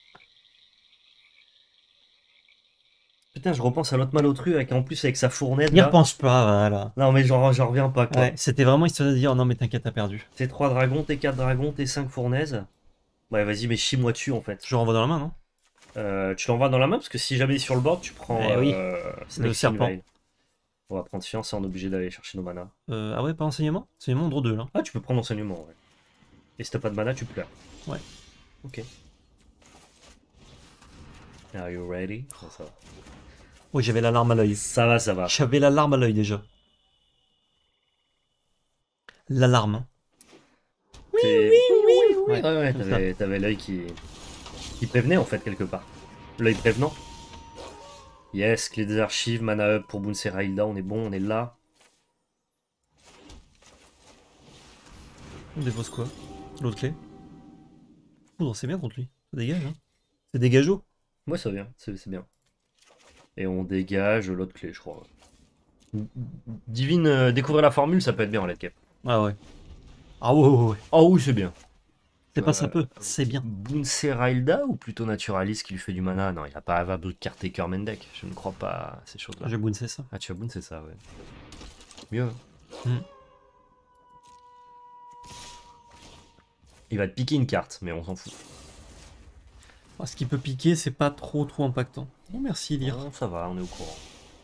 Putain, je repense à l'autre malotru avec en plus avec sa fournaise N'y là. repense pas, voilà. Non mais j'en j'en reviens pas, quoi. Ouais, c'était vraiment histoire de dire non mais t'inquiète, t'as perdu. T'es trois dragons, t'es quatre dragons, t'es cinq fournaises. Ouais, vas-y, mais chie-moi dessus en fait. Je le renvoie dans la main, non? Euh, tu l'envoies dans la main parce que si jamais il est sur le board, tu prends Eh oui, euh, le Snake serpent. Veil. On va prendre fiance et on est obligé d'aller chercher nos manas. Euh, ah ouais, pas enseignement? Enseignement, on draw deux là. Ah, tu peux prendre enseignement, ouais. Et si t'as pas de mana, tu pleures. Ouais. Ok. Are you ready? Oh, ça va. Oui, j'avais la larme à l'œil. Ça va, ça va. J'avais la larme à l'œil déjà. L'alarme. Oui, oui, oui, oui. Ouais, Ouais, ouais, comme t'avais t'avais l'œil qui... qui prévenait en fait quelque part. L'œil prévenant. Yes, clé des archives, mana up pour Bunsera Hilda, on est bon, on est là. On dépose quoi? L'autre clé? Poudre, c'est bien contre lui. Ça dégage, hein? C'est dégageau. Ouais, ça vient, c'est c'est bien. Et on dégage l'autre clé, je crois. Divine, euh, découvrir la formule, ça peut être bien en late cap. Ah ouais. Ah ouais, ouais, ouais. Oh oui, c'est bien. C'est pas ça Euh, peut, c'est bien. Bunsera Hilda ou plutôt Naturalist qui lui fait du mana? Non, il a pas à de Caretaker main deck. Je ne crois pas à ces choses-là. Je bounce ça. Ah, tu as Boon, c'est ça, ouais. Mieux. hein. Hmm. Il va te piquer une carte, mais on s'en fout. Ah, ce qui peut piquer, c'est pas trop trop impactant. Oh, merci, lire. Non, ça va, on est au courant.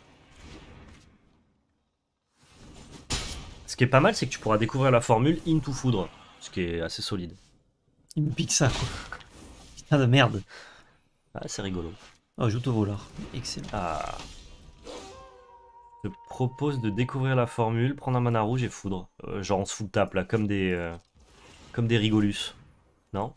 Ce qui est pas mal, c'est que tu pourras découvrir la formule Into Foudre, ce qui est assez solide. Il me pique ça, quoi. Putain de merde. Ah, c'est rigolo. Oh, joue au volard. Excellent. Ah. Je te propose de découvrir la formule, prendre un mana rouge et foudre. Euh, genre on se fout de tape là, comme des, euh, comme des rigolus. Non?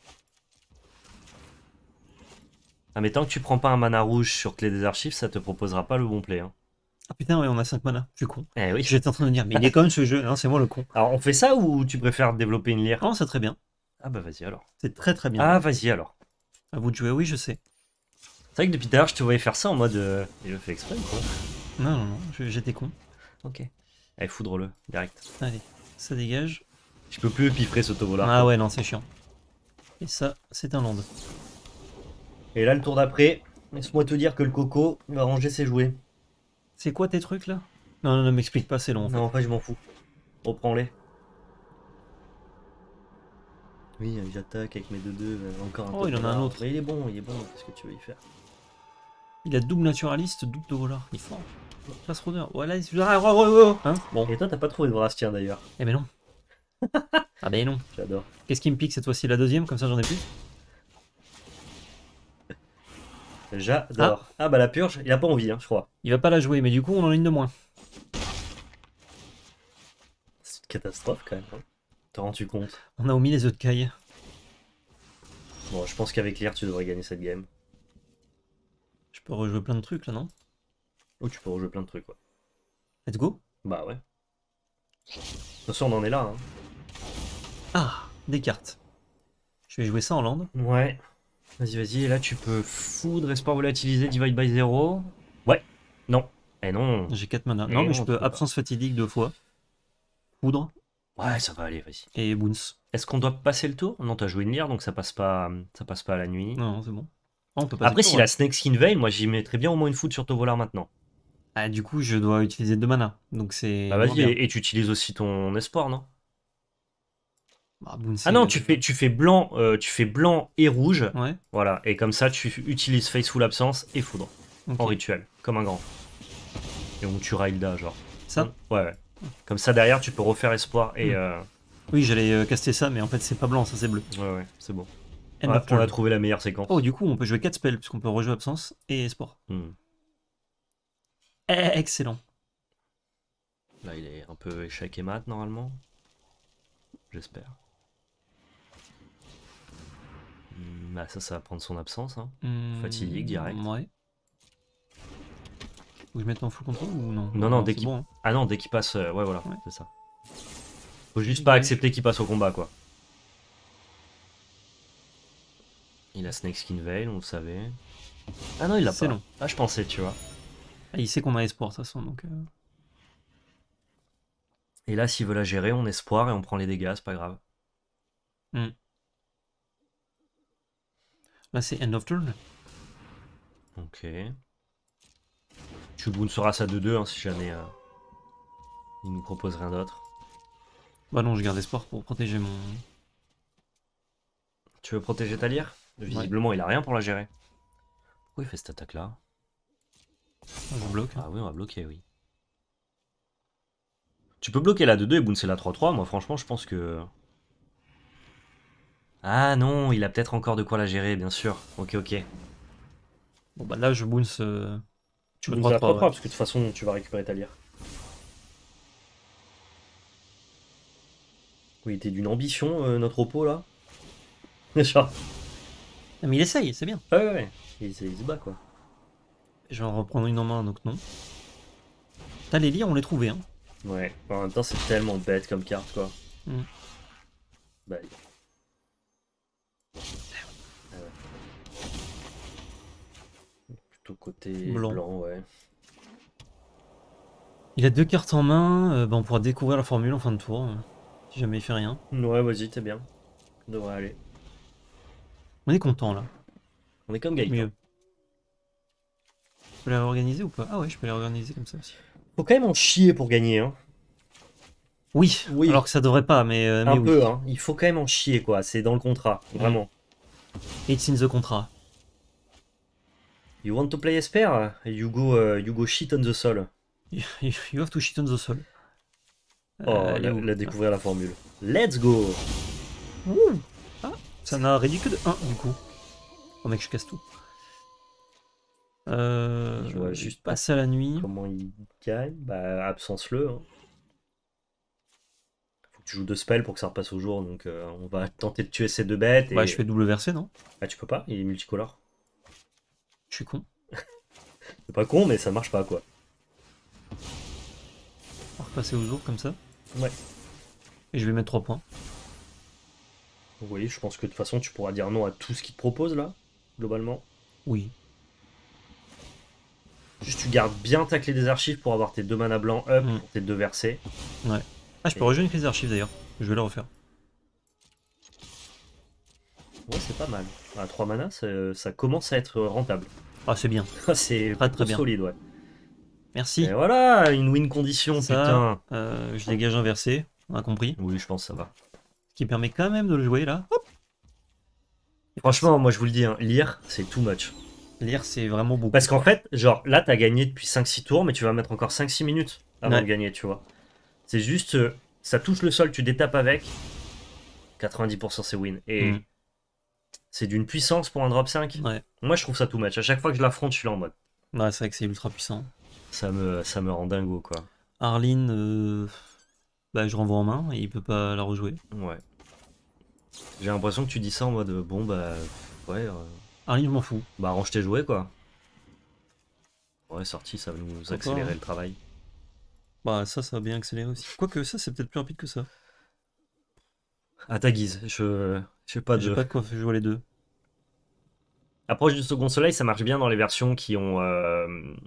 Ah, mais tant que tu prends pas un mana rouge sur clé des archives, ça te proposera pas le bon play. Hein. Ah putain, ouais, on a cinq mana. Je suis con. Eh oui. J'étais en train de me dire, mais il est comme ce jeu. Non, c'est moi le con. Alors on fait ça ou tu préfères développer une lyre? Non, c'est très bien. Ah bah vas-y alors. C'est très très bien. Ah vas-y alors. À vous de jouer, oui, je sais. C'est vrai que depuis tout à l'heure je te voyais faire ça en mode... Euh... Il le fait exprès quoi. Non, non, non, je- j'étais con. Ok. Allez, foudre-le, direct. Allez, ça dégage. Je peux plus piffrer ce tovo là. Ah ouais, non, c'est chiant. Et ça, c'est un land. Et là le tour d'après, laisse-moi te dire que le coco va ranger ses jouets. C'est quoi tes trucs là? Non, non, ne m'explique pas, c'est long en fait. Non, en fait je m'en fous. Reprends-les. Oui, j'attaque avec mes deux deux, encore un Oh, peu il en a un autre. Mais il est bon, il est bon, qu'est-ce que tu veux y faire? Il a double naturaliste, double de volard. Il est fort. Classe rôdeur. Voilà, il... Ah, oh, oh, oh. Hein bon. Et toi t'as pas trouvé de Vrastien d'ailleurs. Eh ben non. Ah ben non. J'adore. Qu'est-ce qui me pique cette fois-ci? La deuxième, comme ça j'en ai plus. J'adore. Ah. ah bah la purge, il a pas envie, hein, je crois. Il va pas la jouer, mais du coup on en a une de moins. C'est une catastrophe quand même. Hein. T'en rends-tu compte? On a omis les œufs de caille. Bon, je pense qu'avec l'I R tu devrais gagner cette game. Je peux rejouer plein de trucs là, non? Ou tu peux rejouer plein de trucs, quoi. Let's go. Bah ouais. De toute façon, on en est là. Hein. Ah, des cartes. Je vais jouer ça en land. Ouais. Vas-y, vas-y. Et là, tu peux foudre, espoir volatilisé, divide by zéro. Ouais. Non. Eh non. J'ai quatre mana. Et Non, mais non, je tu peux peux pas. absence fatidique deux fois. Poudre Ouais, ça va aller, vas-y. et bounce. Est-ce qu'on doit passer le tour? Non, t'as joué une lyre, donc ça passe pas, ça passe pas à la nuit. Non, non, c'est bon. Ah, on peut pas. Après, s'il a Snake Skin Veil, moi j'y mettrais bien au moins une foudre sur Tovolar maintenant. Ah, du coup, je dois utiliser deux mana. Donc c'est. Bah moins vas-y, bien. et, et tu utilises aussi ton espoir, non? Bah, bounce, Ah non, euh, tu fais, tu fais blanc, euh, tu fais blanc et rouge. Ouais. Voilà, et comme ça, tu utilises Faceful Absence et foudre ok. en rituel, comme un grand. Et on tuera Hilda, genre. Ça Ouais, ouais. Comme ça, derrière, tu peux refaire espoir et. Mm. Euh... Oui, j'allais euh, caster ça, mais en fait, c'est pas blanc, ça c'est bleu. Ouais, ouais, c'est bon. End Ouais, of on turn. a trouvé la meilleure séquence. Oh, du coup, on peut jouer quatre spells, puisqu'on peut rejouer absence et sport. Hmm. Eh, excellent. Là, il est un peu échec et mat, normalement. J'espère. Hmm, bah, ça, ça va prendre son absence. Hein. Hmm, Fatidique, direct. Ouais. Faut que je mette en full contrôle ou non? Non, non, dès c'est qu'il... bon, hein. Ah non, dès qu'il passe... euh, Ouais, voilà, Ouais. c'est ça. Faut juste pas accepter qu'il passe au combat, quoi. Il a Snake Skin Veil, on le savait. Ah non, il l'a C'est pas. long. Ah, je pensais, tu vois. Ah, il sait qu'on a espoir de toute façon, donc... euh, Et là, s'il veut la gérer, on espoir et on prend les dégâts, c'est pas grave. hmm. Là, c'est end of turn. Ok. Chubun sera sa deux deux hein, si jamais euh, il nous propose rien d'autre. Bah non, je garde espoir pour protéger mon... Tu veux protéger ta lyre? Visiblement, il a rien pour la gérer. Pourquoi il fait cette attaque-là? Ah, je bloque. Ah oui, on va bloquer, oui. Tu peux bloquer la deux deux et bouncer la trois trois. Moi, franchement, je pense que... Ah non, il a peut-être encore de quoi la gérer, bien sûr. Ok, ok. Bon bah là, je bounce... euh, Tu le bounces la trois trois, ouais. parce que de toute façon, tu vas récupérer ta lyre. Oui, t'es d'une ambition, euh, notre repos, là. Genre... Ah, mais il essaye, c'est bien. Ouais, ouais, ouais. Il, il se bat, quoi. Je vais en reprendre une en main, donc non. T'as les lyres, on les trouvait, hein. Ouais, en même temps, c'est tellement bête comme carte, quoi. Mm. Bah... Plutôt côté Blanc. blanc, ouais. Il a deux cartes en main, euh, bah on pourra découvrir la formule en fin de tour, euh, si jamais il fait rien. Ouais, vas-y, t'es bien. Ça devrait aller. On est content là. On est comme Gaëtan. Mieux. Je peux les réorganiser ou pas? Ah ouais, je peux les réorganiser comme ça aussi. Faut quand même en chier pour gagner, hein. Oui, Oui. alors que ça devrait pas, mais, euh, mais Un oui. peu, hein. Il faut quand même en chier, quoi. C'est dans le contrat, vraiment. It's in the contrat. You want to play Esper? You go, uh, you go shit on the sol. You, you have to shit on the sol. Euh, Oh, elle est la, où la découvrir la formule. Let's go! Ouh. Ah, ça n'a réduit que de un du coup. Oh mec, je casse tout. Euh, Je vois juste pas passer à la nuit. comment il gagne. Bah, absence-le. Hein. Faut que tu joues deux spells pour que ça repasse au jour. Donc, euh, on va tenter de tuer ces deux bêtes. Et... Bah, je fais double versé, non? Ah, tu peux pas? Il est multicolore. Je suis con. C'est pas con, mais ça marche pas, quoi. On va repasser au jour comme ça. Ouais. Et je vais mettre trois points. Oui, je pense que de toute façon, tu pourras dire non à tout ce qu'il te propose, là, globalement. Oui. Juste, tu gardes bien ta clé des archives pour avoir tes deux mana blancs up, Mm. pour tes deux versés. Ouais. Ah, je peux Et- rejoindre une crise d'archives d'ailleurs. Je vais le refaire. Ouais, c'est pas mal. À trois mana, ça, ça commence à être rentable. Ah, c'est bien. C'est Très, très plutôt bien. solide, ouais. Merci. Et voilà, une win condition, Ça, putain. euh, je dégage un versé. On a compris. Oui, je pense que ça va. Ce qui permet quand même de le jouer là. Hop. Franchement, moi je vous le dis, hein, lire, c'est too much. Lire, c'est vraiment beaucoup. Parce qu'en fait, genre, là, t'as gagné depuis cinq six tours, mais tu vas mettre encore cinq six minutes avant Ouais. de gagner, tu vois. C'est juste, euh, ça touche le sol, tu détapes avec. quatre-vingt-dix pour cent c'est win. Et Mm. c'est d'une puissance pour un drop cinq. Ouais. Moi, je trouve ça too much. À chaque fois que je l'affronte, je suis là en mode. Ouais, c'est vrai que c'est ultra puissant. Ça me, ça me rend dingo, quoi. Arline, euh, bah, je renvoie en main et il peut pas la rejouer. Ouais. J'ai l'impression que tu dis ça en mode, euh, bon, bah, ouais, euh, Arline, je m'en fous. bah, arrange tes jouets, quoi. Ouais, sorti, ça va nous Pourquoi accélérer pas, hein. le travail. Bah, ça, ça va bien accélérer aussi. Quoique, ça, c'est peut-être plus rapide que ça. À ta guise, je, je sais pas J'ai de. pas de quoi jouer les deux. Approche du second soleil, ça marche bien dans les versions qui ont. euh,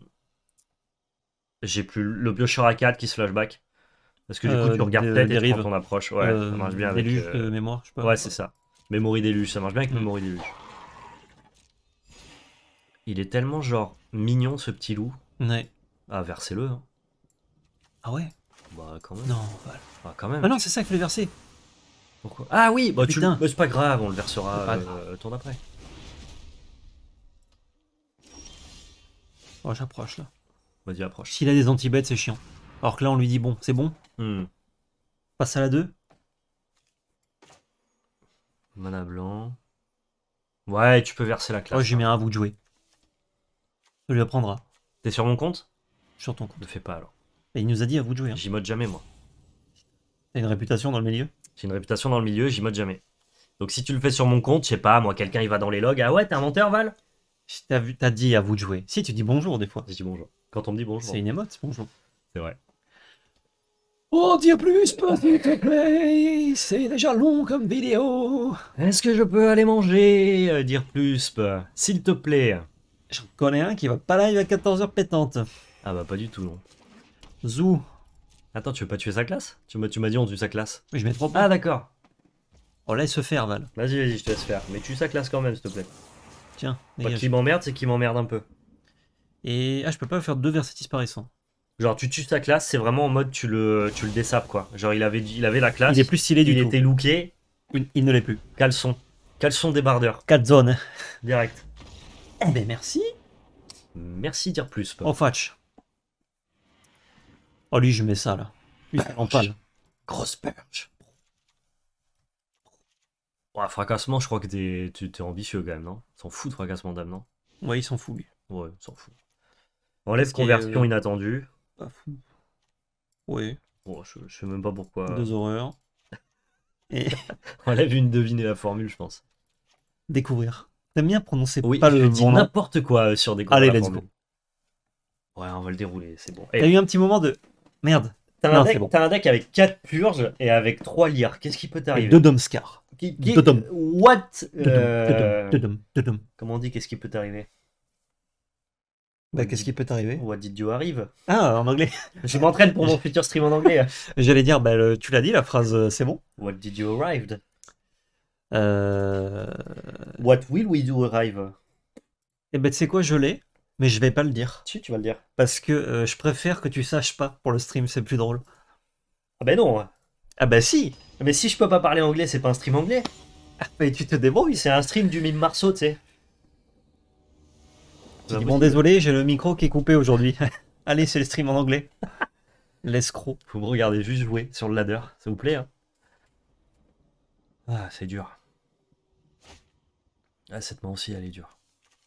J'ai plus le Bioshock à quatre qui se flashback. Parce que du coup, Euh, tu regardes des- peut-être et tu dérive. prends ton approche. Ouais, Euh, ça marche bien avec. déluge euh, de mémoire, je sais pas. Ouais, c'est ça. Memory Déluge, ça marche bien avec Mm. Memory Déluge. Il est tellement genre mignon ce petit loup. Ouais. Ah, versez-le. Hein. Ah ouais? Bah, quand même. Non, voilà. Ah, quand même. Ah non, c'est ça qu'il fallait verser. Pourquoi Ah oui, bah, tu... Putain. bah, c'est pas grave, on le versera C'est pas euh, le tour d'après. Oh, j'approche là. Vas-y, approche. S'il a des anti-bêtes, c'est chiant. Alors que là, on lui dit bon, c'est bon, Hmm. passe à la deux. Mana blanc. Ouais, tu peux verser la classe. Ouais, j'ai mis un à vous de jouer. Ça lui apprendra. T'es sur mon compte Sur ton compte. Ne fais pas alors. Et il nous a dit à vous de jouer. Hein. J'y mode jamais, moi. T'as une réputation dans le milieu. J'ai une réputation dans le milieu, j'y mode jamais. Donc si tu le fais sur mon compte, je sais pas, moi, quelqu'un il va dans les logs. Ah ouais, t'es un menteur, Val? T'as vu, t'as dit à vous de jouer. Si, tu dis bonjour des fois. Je dis bonjour. Quand on me dit bonjour. C'est une émote, bonjour. C'est vrai. Oh, dire plus, pas, s'il te plaît. C'est déjà long comme vidéo. Est-ce que je peux aller manger euh, Dire plus, bah, s'il te plaît. J'en connais un qui va pas live à quatorze heures pétante. Ah bah pas du tout, non. Zou. Attends, tu veux pas tuer sa classe? Tu m'as tu m'as dit on tue sa classe. Mais je mets trois points. Ah d'accord. Oh, laisse faire, Val. Vas-y, vas-y, je te laisse faire. Mais tue sa classe quand même, s'il te plaît. Tiens, Pas dégage. qu'il m'emmerde, c'est qu'il m'emmerde un peu. Et ah, je peux pas faire deux versets disparaissants. Genre tu tues sa classe, c'est vraiment en mode tu le, tu le désapes quoi. Genre il avait, il avait la classe, Il est plus stylé du il tout. était looké, Il, il ne l'est plus. caleçon. Caleçon débardeur, quatre zones. direct. Eh ben merci. Merci dire plus. Pas. Oh, Fatch. Oh, lui, je mets ça là. Lui, c'est en pâle. Grosse purge. Ouais, fracassement, je crois que t'es, tu t'es ambitieux quand même, non? S'en fout de fracassement d'âme, non? Ouais, il s'en fout, lui. Ouais, s'en fout. Enlève Parce qu'il conversion est, euh, inattendue. Pas fou. Oui, Bon, je, je sais même pas pourquoi. deux horreurs. Et Enlève une deviner la formule, je pense. découvrir. T'aimes bien prononcer Oui, pas je le dis bon nom. n'importe quoi euh, sur des Allez, la let's formule. go. Ouais, on va le dérouler, c'est bon. T'as Eh, eu un petit moment de merde. T'as Non, un, c'est deck- bon. t'as un deck avec quatre purges et avec trois lyres. Qu'est-ce qui peut Et t'arriver? deux Domscar. Qui- qui- Dodom. What Dodom, euh, dodom, dodom. Comment on dit qu'est-ce qui peut t'arriver? Bah, qu'est-ce qui peut t'arriver? What did you arrive? Ah, en anglais. Je m'entraîne pour mon futur stream en anglais. J'allais dire, bah, le- tu l'as dit, la phrase, euh, c'est bon. What did you arrive? Euh... What will we do arrive? Et ben, tu sais quoi, je l'ai, mais je vais pas le dire. Si, tu vas le dire. Parce que euh, je préfère que tu saches pas pour le stream, c'est plus drôle. Ah ben non. Ah bah si. Mais si je peux pas parler anglais, c'est pas un stream anglais. Ah, mais tu te débrouilles. C'est un stream du mime Marceau, tu sais. Tu dis, bon, désolé, j'ai le micro qui est coupé aujourd'hui. Allez, c'est le stream en anglais. L'escroc. Faut me regarder juste jouer sur le ladder, s'il vous plaît. Hein. Ah, c'est dur. Ah, cette main aussi, elle est dure.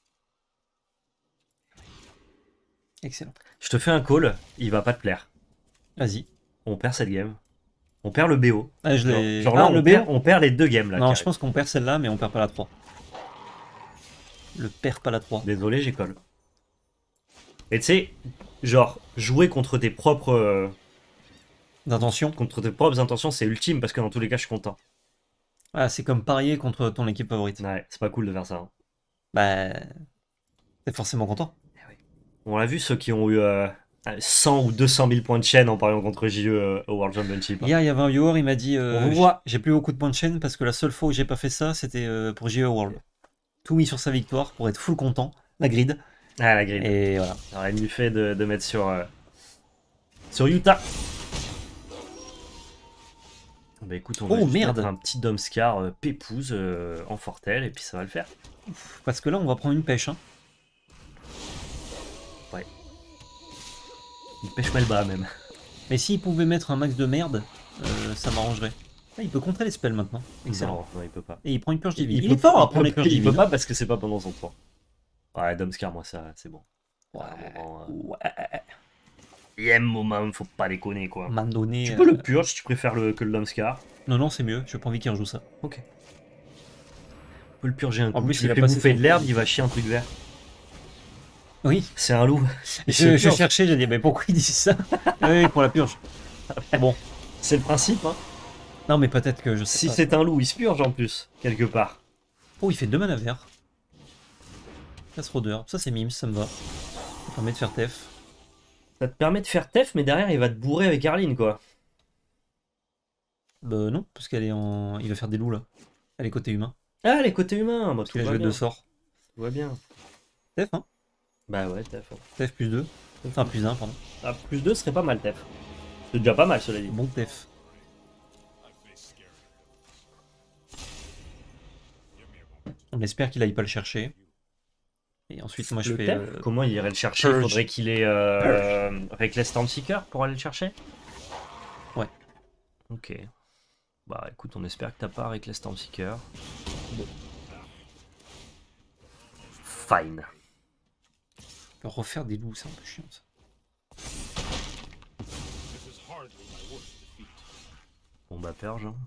Excellent. Je te fais un call, il va pas te plaire. Vas-y. On perd cette game. On perd le B O. Ah, je Genre, l'ai. genre là, Ah, on, le perd, B O. on perd les deux games là. Non, carré. je pense qu'on perd celle-là, mais on perd pas la trois. Le perd pas la trois. Désolé, j'ai call. Et tu sais, genre, jouer contre tes propres euh, D'intention. contre tes propres intentions, c'est ultime parce que dans tous les cas, je suis content. Ah, c'est comme parier contre ton équipe favorite. Ouais, c'est pas cool de faire ça. Hein. Bah. T'es forcément content. On l'a vu, ceux qui ont eu euh, cent ou deux cent mille points de chaîne en pariant contre J E euh, au World Championship. hein. Hier, il y avait un viewer, il m'a dit euh, On vous voit. j'ai plus beaucoup de points de chaîne parce que la seule fois où j'ai pas fait ça, c'était euh, pour J E World. Tout mis sur sa victoire pour être full content. La grid. Ah, la grille. Et voilà. J'aurais mieux fait de, de mettre sur, euh, sur Utah. Bah écoute, on va Oh, juste merde. mettre un petit Domscar euh, pépouze euh, en Fortel et puis ça va le faire. Parce que là, on va prendre une pêche. Hein. Il pêche mal bas même. Mais s'il pouvait mettre un max de merde, euh, ça m'arrangerait. Ah, il peut contrer les spells maintenant. Excellent. Non, non, il peut pas. Et il prend une purge divine. Il, peut- est fort à peut- prendre les purges Il peut divines. pas parce que c'est pas pendant son tour. Ouais, Domscar, moi ça, c'est bon. Ouais. À un moment, euh, Ouais. il y a un moment, faut pas déconner quoi. M'a donné. Tu euh, peux le purge si tu préfères le, que le Domscar. Non, non, c'est mieux. J'ai pas envie qu'il rejoue ça. Ok. Tu peux le purger un coup. En plus, tu il lui a fais passé bouffer son- de l'herbe, il va chier un truc vert. Oui. C'est un loup. Il se Je, je purge. cherchais, j'ai dit, mais pourquoi il dit ça? Oui, pour la purge. Bon. C'est le principe, hein. Non, mais peut-être que je sais Si pas. c'est un loup, il se purge en plus, quelque part. Oh, il fait deux mana verts. Casse rôdeur. Ça, c'est mimes, ça me va. Ça permet de faire tef. Ça te permet de faire tef, mais derrière, il va te bourrer avec Arline, quoi. Bah, non, parce qu'elle est en. Il va faire des loups là. Elle est côté humain. Ah, les côtés humains, bah, Parce tout qu'il a va joué bien. deux sorts. Tout va bien. Tef, hein. Bah ouais, tef. Tef plus deux. Enfin, plus un, pardon. Ah, plus deux serait pas mal, tef. C'est déjà pas mal, cela dit. Bon tef. On espère qu'il aille pas le chercher. Et ensuite, moi, je Le fais. tef, euh, comment il irait le chercher? Il Purge. faudrait qu'il ait euh, Reckless Stormseeker pour aller le chercher? Ouais. Ok. Bah écoute, on espère que t'as pas Reckless Stormseeker. Bon. Fine. Refaire des loups, c'est un peu chiant ça. Bon bah purge. hein.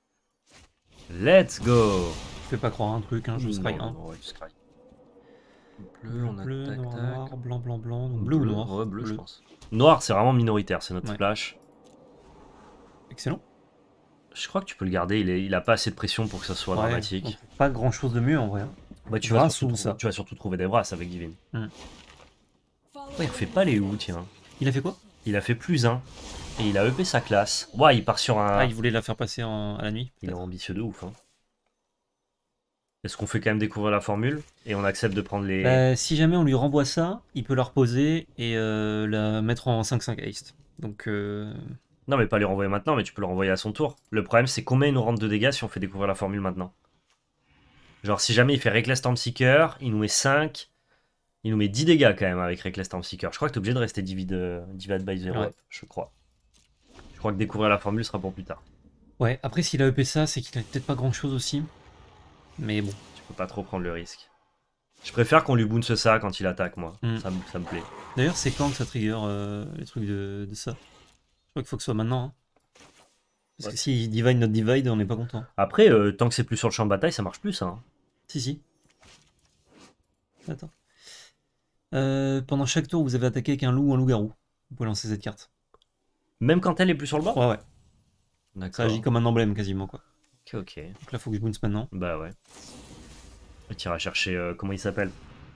Let's go. Je fais pas croire un truc, hein, je Non, scry non, un. non, ouais, tu scry. Bleu, on a bleu, tac, noir, tac. noir, blanc, blanc, blanc. Donc bleu, ou noir? Ouais, bleu, je pense. Noir, c'est vraiment minoritaire, c'est notre Ouais. splash. Excellent. Je crois que tu peux le garder, il, est, il a pas assez de pression pour que ça soit Ouais, dramatique. on trouve pas grand chose de mieux en vrai. hein. Bah, tu, vas Brasse surtout ou trouver, ça tu vas surtout trouver des brasses avec Divine. Hmm. Ouais, il fait pas les ou, tiens. Il a fait quoi? Il a fait plus un. Et il a E P sa classe. Ouais, il part sur un. Ah, il voulait la faire passer en- à la nuit. Il est peut-être. ambitieux de ouf. Hein. Est-ce qu'on fait quand même découvrir la formule et on accepte de prendre les. Bah, si jamais on lui renvoie ça, il peut la reposer et euh, la mettre en cinq cinq haste. Donc, euh, Non, mais pas les renvoyer maintenant, mais tu peux le renvoyer à son tour. Le problème, c'est combien il nous rentre de dégâts si on fait découvrir la formule maintenant. Genre, si jamais il fait Reckless Stormseeker, il nous met cinq. Il nous met dix dégâts quand même avec Reckless Stormseeker. Je crois que t'es obligé de rester divide, divide by zero, Ouais. je crois. Je crois que découvrir la formule sera pour plus tard. ouais, après, s'il a E P ça, c'est qu'il a peut-être pas grand chose aussi. Mais bon. Tu peux pas trop prendre le risque. Je préfère qu'on lui bounce ça quand il attaque, moi. Mm. Ça, me- ça me plaît. D'ailleurs, c'est quand que ça trigger euh, les trucs de, de ça? Je crois qu'il faut que ce soit maintenant. hein. Parce Ouais. que s'il divide notre divide, on n'est pas content. Après, euh, tant que c'est plus sur le champ de bataille, ça marche plus, ça. hein. Si, si. Attends. Euh, pendant chaque tour, vous avez attaqué avec un loup ou un loup-garou. Vous pouvez lancer cette carte. Même quand elle est plus sur le bord Ouais, ouais. Ça D'accord. agit comme un emblème quasiment, quoi. Ok, ok. Donc là, faut que je bounce maintenant. Bah ouais. Et tu iras chercher, euh, comment il s'appelle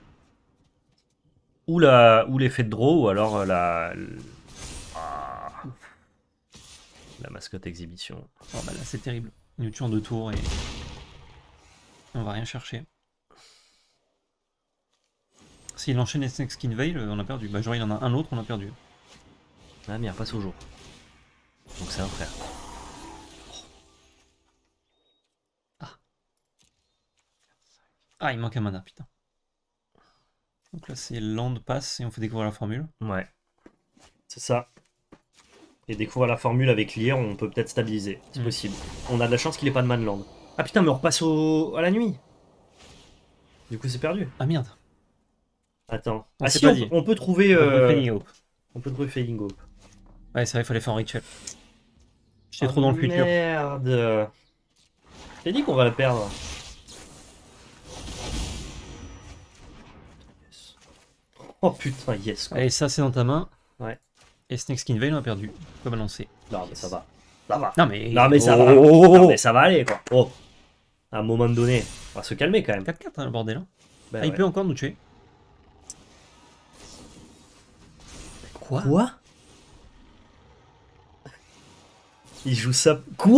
Ou la, ou l'effet de draw, ou alors euh, la... l- Ah. La mascotte exhibition. Oh, bah là, c'est terrible. Il nous tue en deux tours et on va rien chercher. S'il enchaîne les Snake Skin Veil, on a perdu. Bah, genre, il en a un autre, on a perdu. Ah mais il repasse au jour. Donc c'est un frère. Ah, il manque un mana, putain. Donc là, c'est land pass et on fait découvrir la formule. Ouais. C'est ça. Et découvrir la formule avec Lear, on peut peut-être stabiliser. C'est Mm. possible. On a de la chance qu'il ait pas de manland. Ah putain, mais on repasse au... à la nuit. Du coup, c'est perdu. Ah merde. Attends. On ah s'est si, pas on, dit. on peut trouver... On peut euh, Fading Hope. On peut trouver Fading Hope. Ouais, c'est vrai, il fallait faire un rituel. J'étais Oh, trop dans le futur. Merde. J'ai dit qu'on va la perdre. Oh putain, yes. Quoi. Allez, ça, c'est dans ta main. Ouais. Et Snake Skin Veil, on a perdu. On peut balancer. Non, mais ça va. Ça va. Non, mais. Non, mais ça Oh, va. oh, oh, Non, oh. mais ça va aller, quoi. Oh. À un moment donné, on va se calmer quand même. quatre quatre, hein, le bordel. Hein. Ben ah, il ouais. peut encore nous tuer. Quoi Quoi Il joue ça. Quoi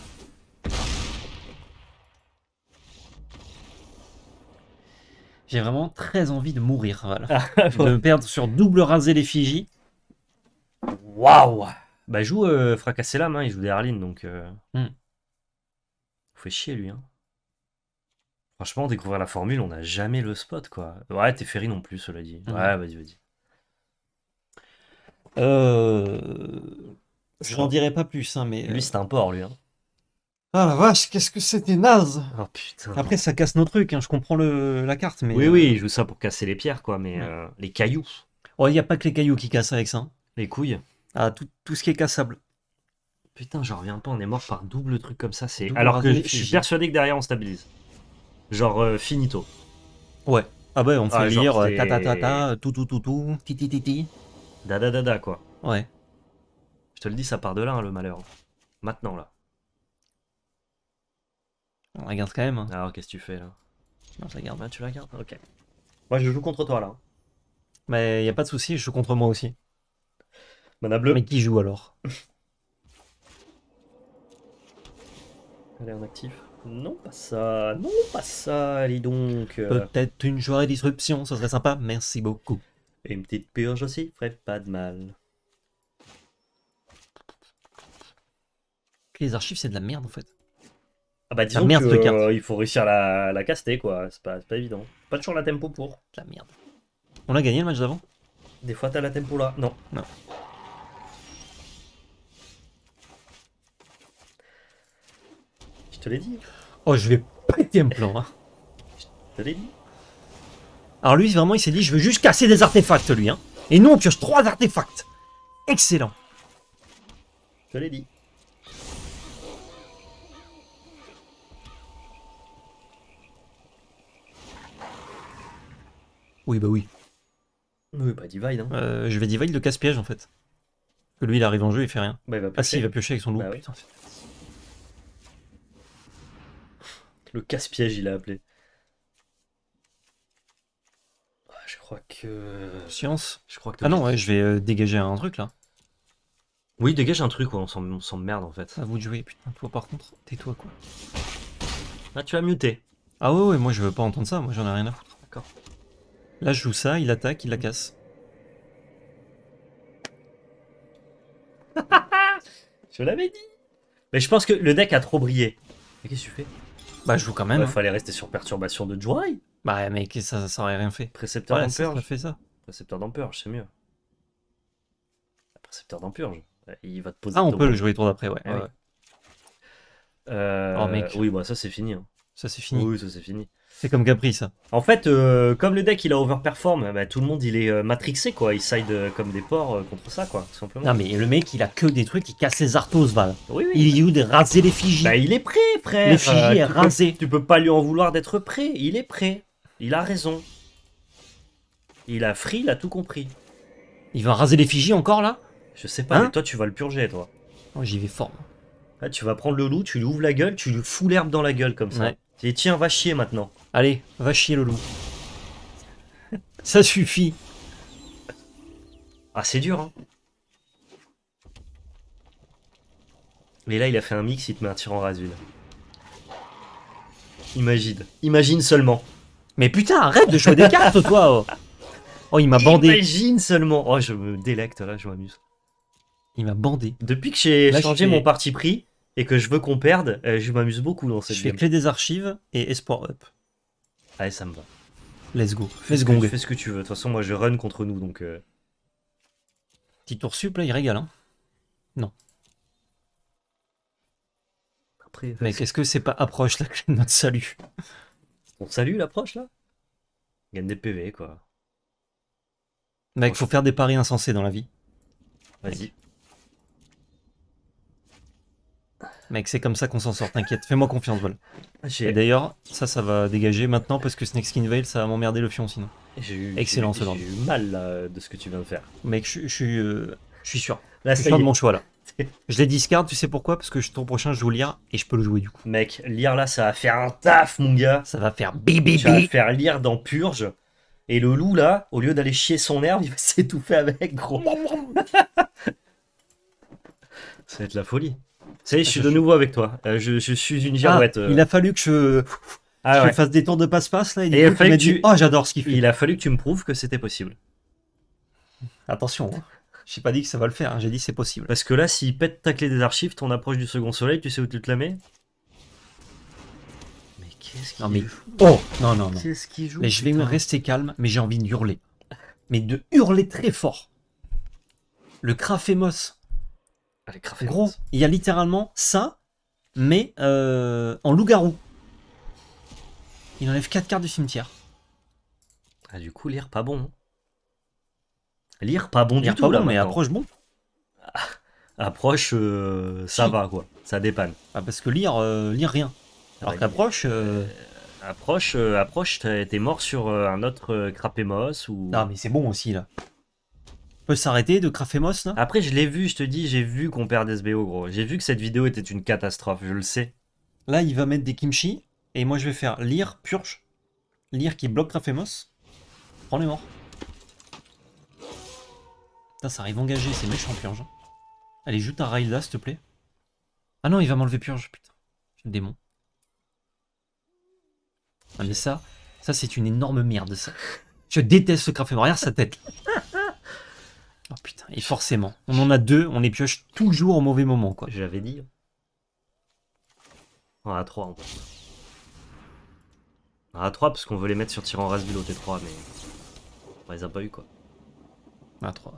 J'ai vraiment très envie de mourir, Val. Ah, De me perdre sur double rasé l'effigie. Waouh. Bah, il joue euh, fracasser la main, il joue des Arlene, donc. Euh... Hmm. Fait chier lui, hein. Franchement, découvrir la formule, on n'a jamais le spot, quoi. Ouais, t'es ferry non plus, cela dit. Mhm. Ouais, vas-y, vas-y. Euh... Je n'en dirai pas plus, hein, mais... Lui, c'est un porc, lui. Hein. Ah la vache, qu'est-ce que c'était naze. Oh putain. Après, ça casse nos trucs, hein, je comprends le... la carte, mais... Oui, euh, oui, il joue ça pour casser les pierres, quoi, mais Ouais. euh, les cailloux, Oh, il n'y a pas que les cailloux qui cassent avec ça. hein. les couilles. Ah, tout, tout ce qui est cassable. Putain, j'en reviens pas, on est mort par double truc comme ça. C'est Double Alors que rasé je d'effigie. suis persuadé que derrière on stabilise. Genre euh, finito. Ouais. Ah bah, on fait Ah, genre, lire c'est- ta ta ta ta, tout tout tout tout, ti ti ti ti. Dada dada quoi. Ouais. Je te le dis, ça part de là hein, le malheur. Maintenant là. On regarde quand même. hein. Alors qu'est-ce que tu fais là Non, je regarde. Ah, tu la gardes Ok. Moi je joue contre toi là. Mais il n'y a pas de souci, je joue contre moi aussi. Mana bleu. Mais qui joue alors? Allez en actif. Non pas ça, non pas ça, allez donc. euh, Peut-être une soirée disruption, ça serait sympa. Merci beaucoup. Et une petite purge aussi, ferait pas de mal. Les archives, c'est de la merde en fait. Ah bah disons merde, que, cette carte. euh, il faut réussir à la, la caster quoi, c'est pas, c'est pas évident. Pas toujours la tempo pour. De la merde. On a gagné le match d'avant? Des fois t'as la tempo là, non. Non. Je te l'ai dit, Oh, je vais péter un plan. Hein. je te l'ai dit. Alors lui, vraiment, il s'est dit, je veux juste casser des artefacts, lui. Hein. Et nous, on pioche trois artefacts. Excellent. Je te l'ai dit. Oui, bah oui. Oui, bah divide. Hein. Euh, je vais divide le casse-piège en fait. Que lui il arrive en jeu, il fait rien. Bah il va Ah si, piocher. il va piocher avec son loup. Bah oui. Putain. Le casse-piège, il a appelé. Ah, je crois que. Science. Je crois que. Ah non, ouais, je vais euh, dégager un truc là. Oui, dégage un truc, quoi. On s'en- on s'emmerde en fait. À vous de jouer, putain, toi par contre, tais-toi quoi. Là, tu vas muter. Ah ouais, ouais, moi je veux pas entendre ça, moi j'en ai rien à foutre. D'accord. Là je joue ça, il attaque, il la casse. Je l'avais dit. Mais je pense que le deck a trop brillé. Mais qu'est-ce que tu fais? Bah je joue quand même. Il hein. fallait rester sur perturbation de Joy. Bah mec, ça, ça aurait rien fait. Précepteur Voilà, ça, ça d'Empurge. fait ça. Précepteur d'Empurge, c'est mieux. Précepteur d'Empurge. Il va te poser. Ah, on ton peut le point. jouer tour d'après, ouais. Ah ouais, oui. ouais. Euh, Oh, mec. Oui, bah ça c'est fini. hein. Ça c'est fini. Oui, ça c'est fini. C'est comme Capri ça. En fait, euh, comme le deck il a overperform, bah, tout le monde il est euh, matrixé quoi. Il side euh, comme des porcs euh, contre ça quoi, tout simplement. Non mais le mec il a que des trucs, il casse les arthos, Val. Oui, oui. Il est où de raser les figies. Bah, il est prêt, frère. Les figies est tu peux- rasé. Tu peux pas lui en vouloir d'être prêt. Il est prêt. Il a raison. Il a free, il a tout compris. Il va raser les figies encore là. Je sais pas, Hein mais toi tu vas le purger, toi. Oh, j'y vais fort. moi. Là, tu vas prendre le loup, tu lui ouvres la gueule, tu lui fous l'herbe dans la gueule comme ça. Ouais. Tu dis, tiens, va chier maintenant. Allez, va chier le loup. Ça suffit. Ah, c'est dur, hein. Mais là, il a fait un mix, il te met un tir en rasule. Imagine. Imagine seulement. Mais putain, arrête de jouer des cartes toi. Oh, oh il m'a bandé. Imagine seulement. Oh, je me délecte là, je m'amuse. Il m'a bandé. Depuis que j'ai Là, je changé fais- mon parti pris et que je veux qu'on perde, euh, je m'amuse beaucoup dans cette Je fais game. clé des archives et espoir up. Allez, ça me va. Let's go. Fais Fais ce, ce que, gong. fais ce que tu veux. De toute façon, moi, je run contre nous, donc... euh, Petit tour sup là, il régale. Hein. Après, Mec, est-ce que c'est pas approche la clé de notre salut? on salue l'approche, là. Gagne des P V, quoi. Mec, faut faire des paris insensés dans la vie. Vas-y. Mec, c'est comme ça qu'on s'en sort, t'inquiète. Fais-moi confiance, Vol. Et J'ai d'ailleurs, ça, ça va dégager maintenant parce que Snake Skin Veil, ça va m'emmerder le fion sinon. j'ai eu, Excellent, j'ai- ce lord. J'ai eu mal, là, de ce que tu viens de faire. Mec, je, je suis, euh, je suis sûr. Là, Je suis ça sûr y de est. mon choix là. Je les discard, tu sais pourquoi? Parce que je- tour prochain, je joue lire et je peux le jouer du coup. Mec, lire là, ça va faire un taf, mon gars. Ça va faire bibi Tu vas bi. faire lire dans Purge. Et le loup, là, au lieu d'aller chier son herbe, il va s'étouffer avec, gros. Ça va être la folie. Ça y est, je suis de nouveau avec toi. Euh, je, je suis une Ah, girouette. euh. il a fallu que je, Ah je ouais. fasse des tours de passe-passe là et, du Et il a coup, fallu m'a que dit, tu- oh j'adore ce qu'il fait. Il a fallu que tu me prouves que c'était possible. Attention, hein. J'ai pas dit que ça va le faire, hein. J'ai dit c'est possible. Parce que là, s'il pète ta clé des archives, ton approche du second soleil, tu sais où tu te la mets? Mais qu'est-ce qu'il Non mais, joue oh non non non. Qu'est-ce qu'il joue Mais je vais me putain rester calme, mais j'ai envie de hurler. Mais de hurler très fort. Le Crafemos. Allez, crafez Gros, il y a littéralement ça, mais euh, en loup-garou. Il enlève quatre cartes du cimetière. Ah, du coup, lire pas bon. hein. Lire pas bon Il du pas tout, là, bon, mais maintenant. approche bon. Approche, euh, ça Si. va, quoi. Ça dépanne. Ah, parce que lire, euh, lire rien. Alors Ouais, qu'approche... euh, Approche, euh, approche, t'es t'es mort sur euh, un autre euh, Crapemos ou... Non, mais c'est bon aussi, là. On peut s'arrêter de Crafemos, là? Après, je l'ai vu, je te dis, j'ai vu qu'on perd S B O, gros. J'ai vu que cette vidéo était une catastrophe, je le sais. Là, il va mettre des kimchi, et moi, je vais faire lire, purge. Lire qui bloque Crafemos. Prends les morts. Putain, ça arrive engagé, c'est méchant, purge. hein. Allez, joue ta Raïda, s'il te plaît. Ah non, il va m'enlever purge, putain. Je suis le démon. Ah, mais ça, ça, c'est une énorme merde, ça. Je déteste ce Crafemos. Regarde sa tête. Oh putain, et forcément, on en a deux, on les pioche toujours au mauvais moment, quoi. J'avais dit. On en a trois, en fait. On en a trois parce qu'on veut les mettre sur Tyran Rasbull au T trois, mais... On les a pas eu, quoi. Ah, trois, ouais.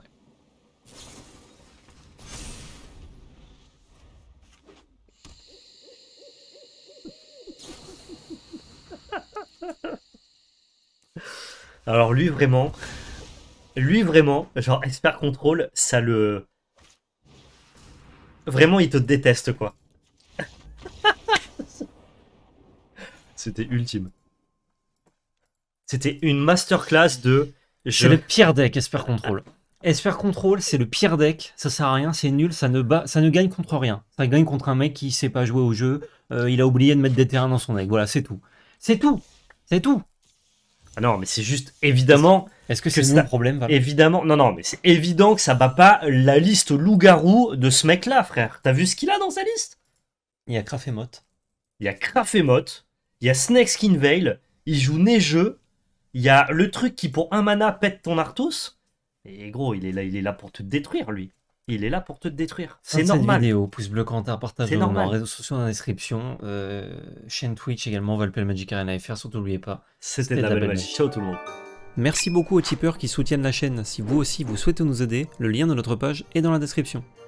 Alors lui, vraiment... Lui, vraiment, genre, Expert Control, ça le... Vraiment, il te déteste, quoi. C'était ultime. C'était une masterclass de... Je... C'est le pire deck, Esper Control. Esper Control, c'est le pire deck, ça sert à rien, c'est nul, ça ne, bat, ça ne gagne contre rien. Ça gagne contre un mec qui sait pas jouer au jeu, euh, il a oublié de mettre des terrains dans son deck, voilà, c'est tout. C'est tout, c'est tout. Ah non, mais c'est juste, évidemment... Est-ce que c'est ça... mon problème, Val? Évidemment, non, non, mais c'est évident que ça bat pas la liste loup-garou de ce mec-là, frère. T'as vu ce qu'il a dans sa liste? Il y a Krafemot. Il y a Krafemot, il y a Snakeskin Veil, il joue Neigeux, il y a le truc qui pour un mana pète ton Arthos. Et gros, il est là, il est là pour te détruire, lui. Il est là pour te détruire. C'est normal. Vidéo, pouce bleu, commentaire, partage dans les réseaux sociaux dans la description. Euh, chaîne Twitch également, Valpel Magic Arena F R, surtout n'oubliez pas. C'était de la belle magie. Ciao tout le monde. Merci beaucoup aux tipeurs qui soutiennent la chaîne. Si vous aussi vous souhaitez nous aider, le lien de notre page est dans la description.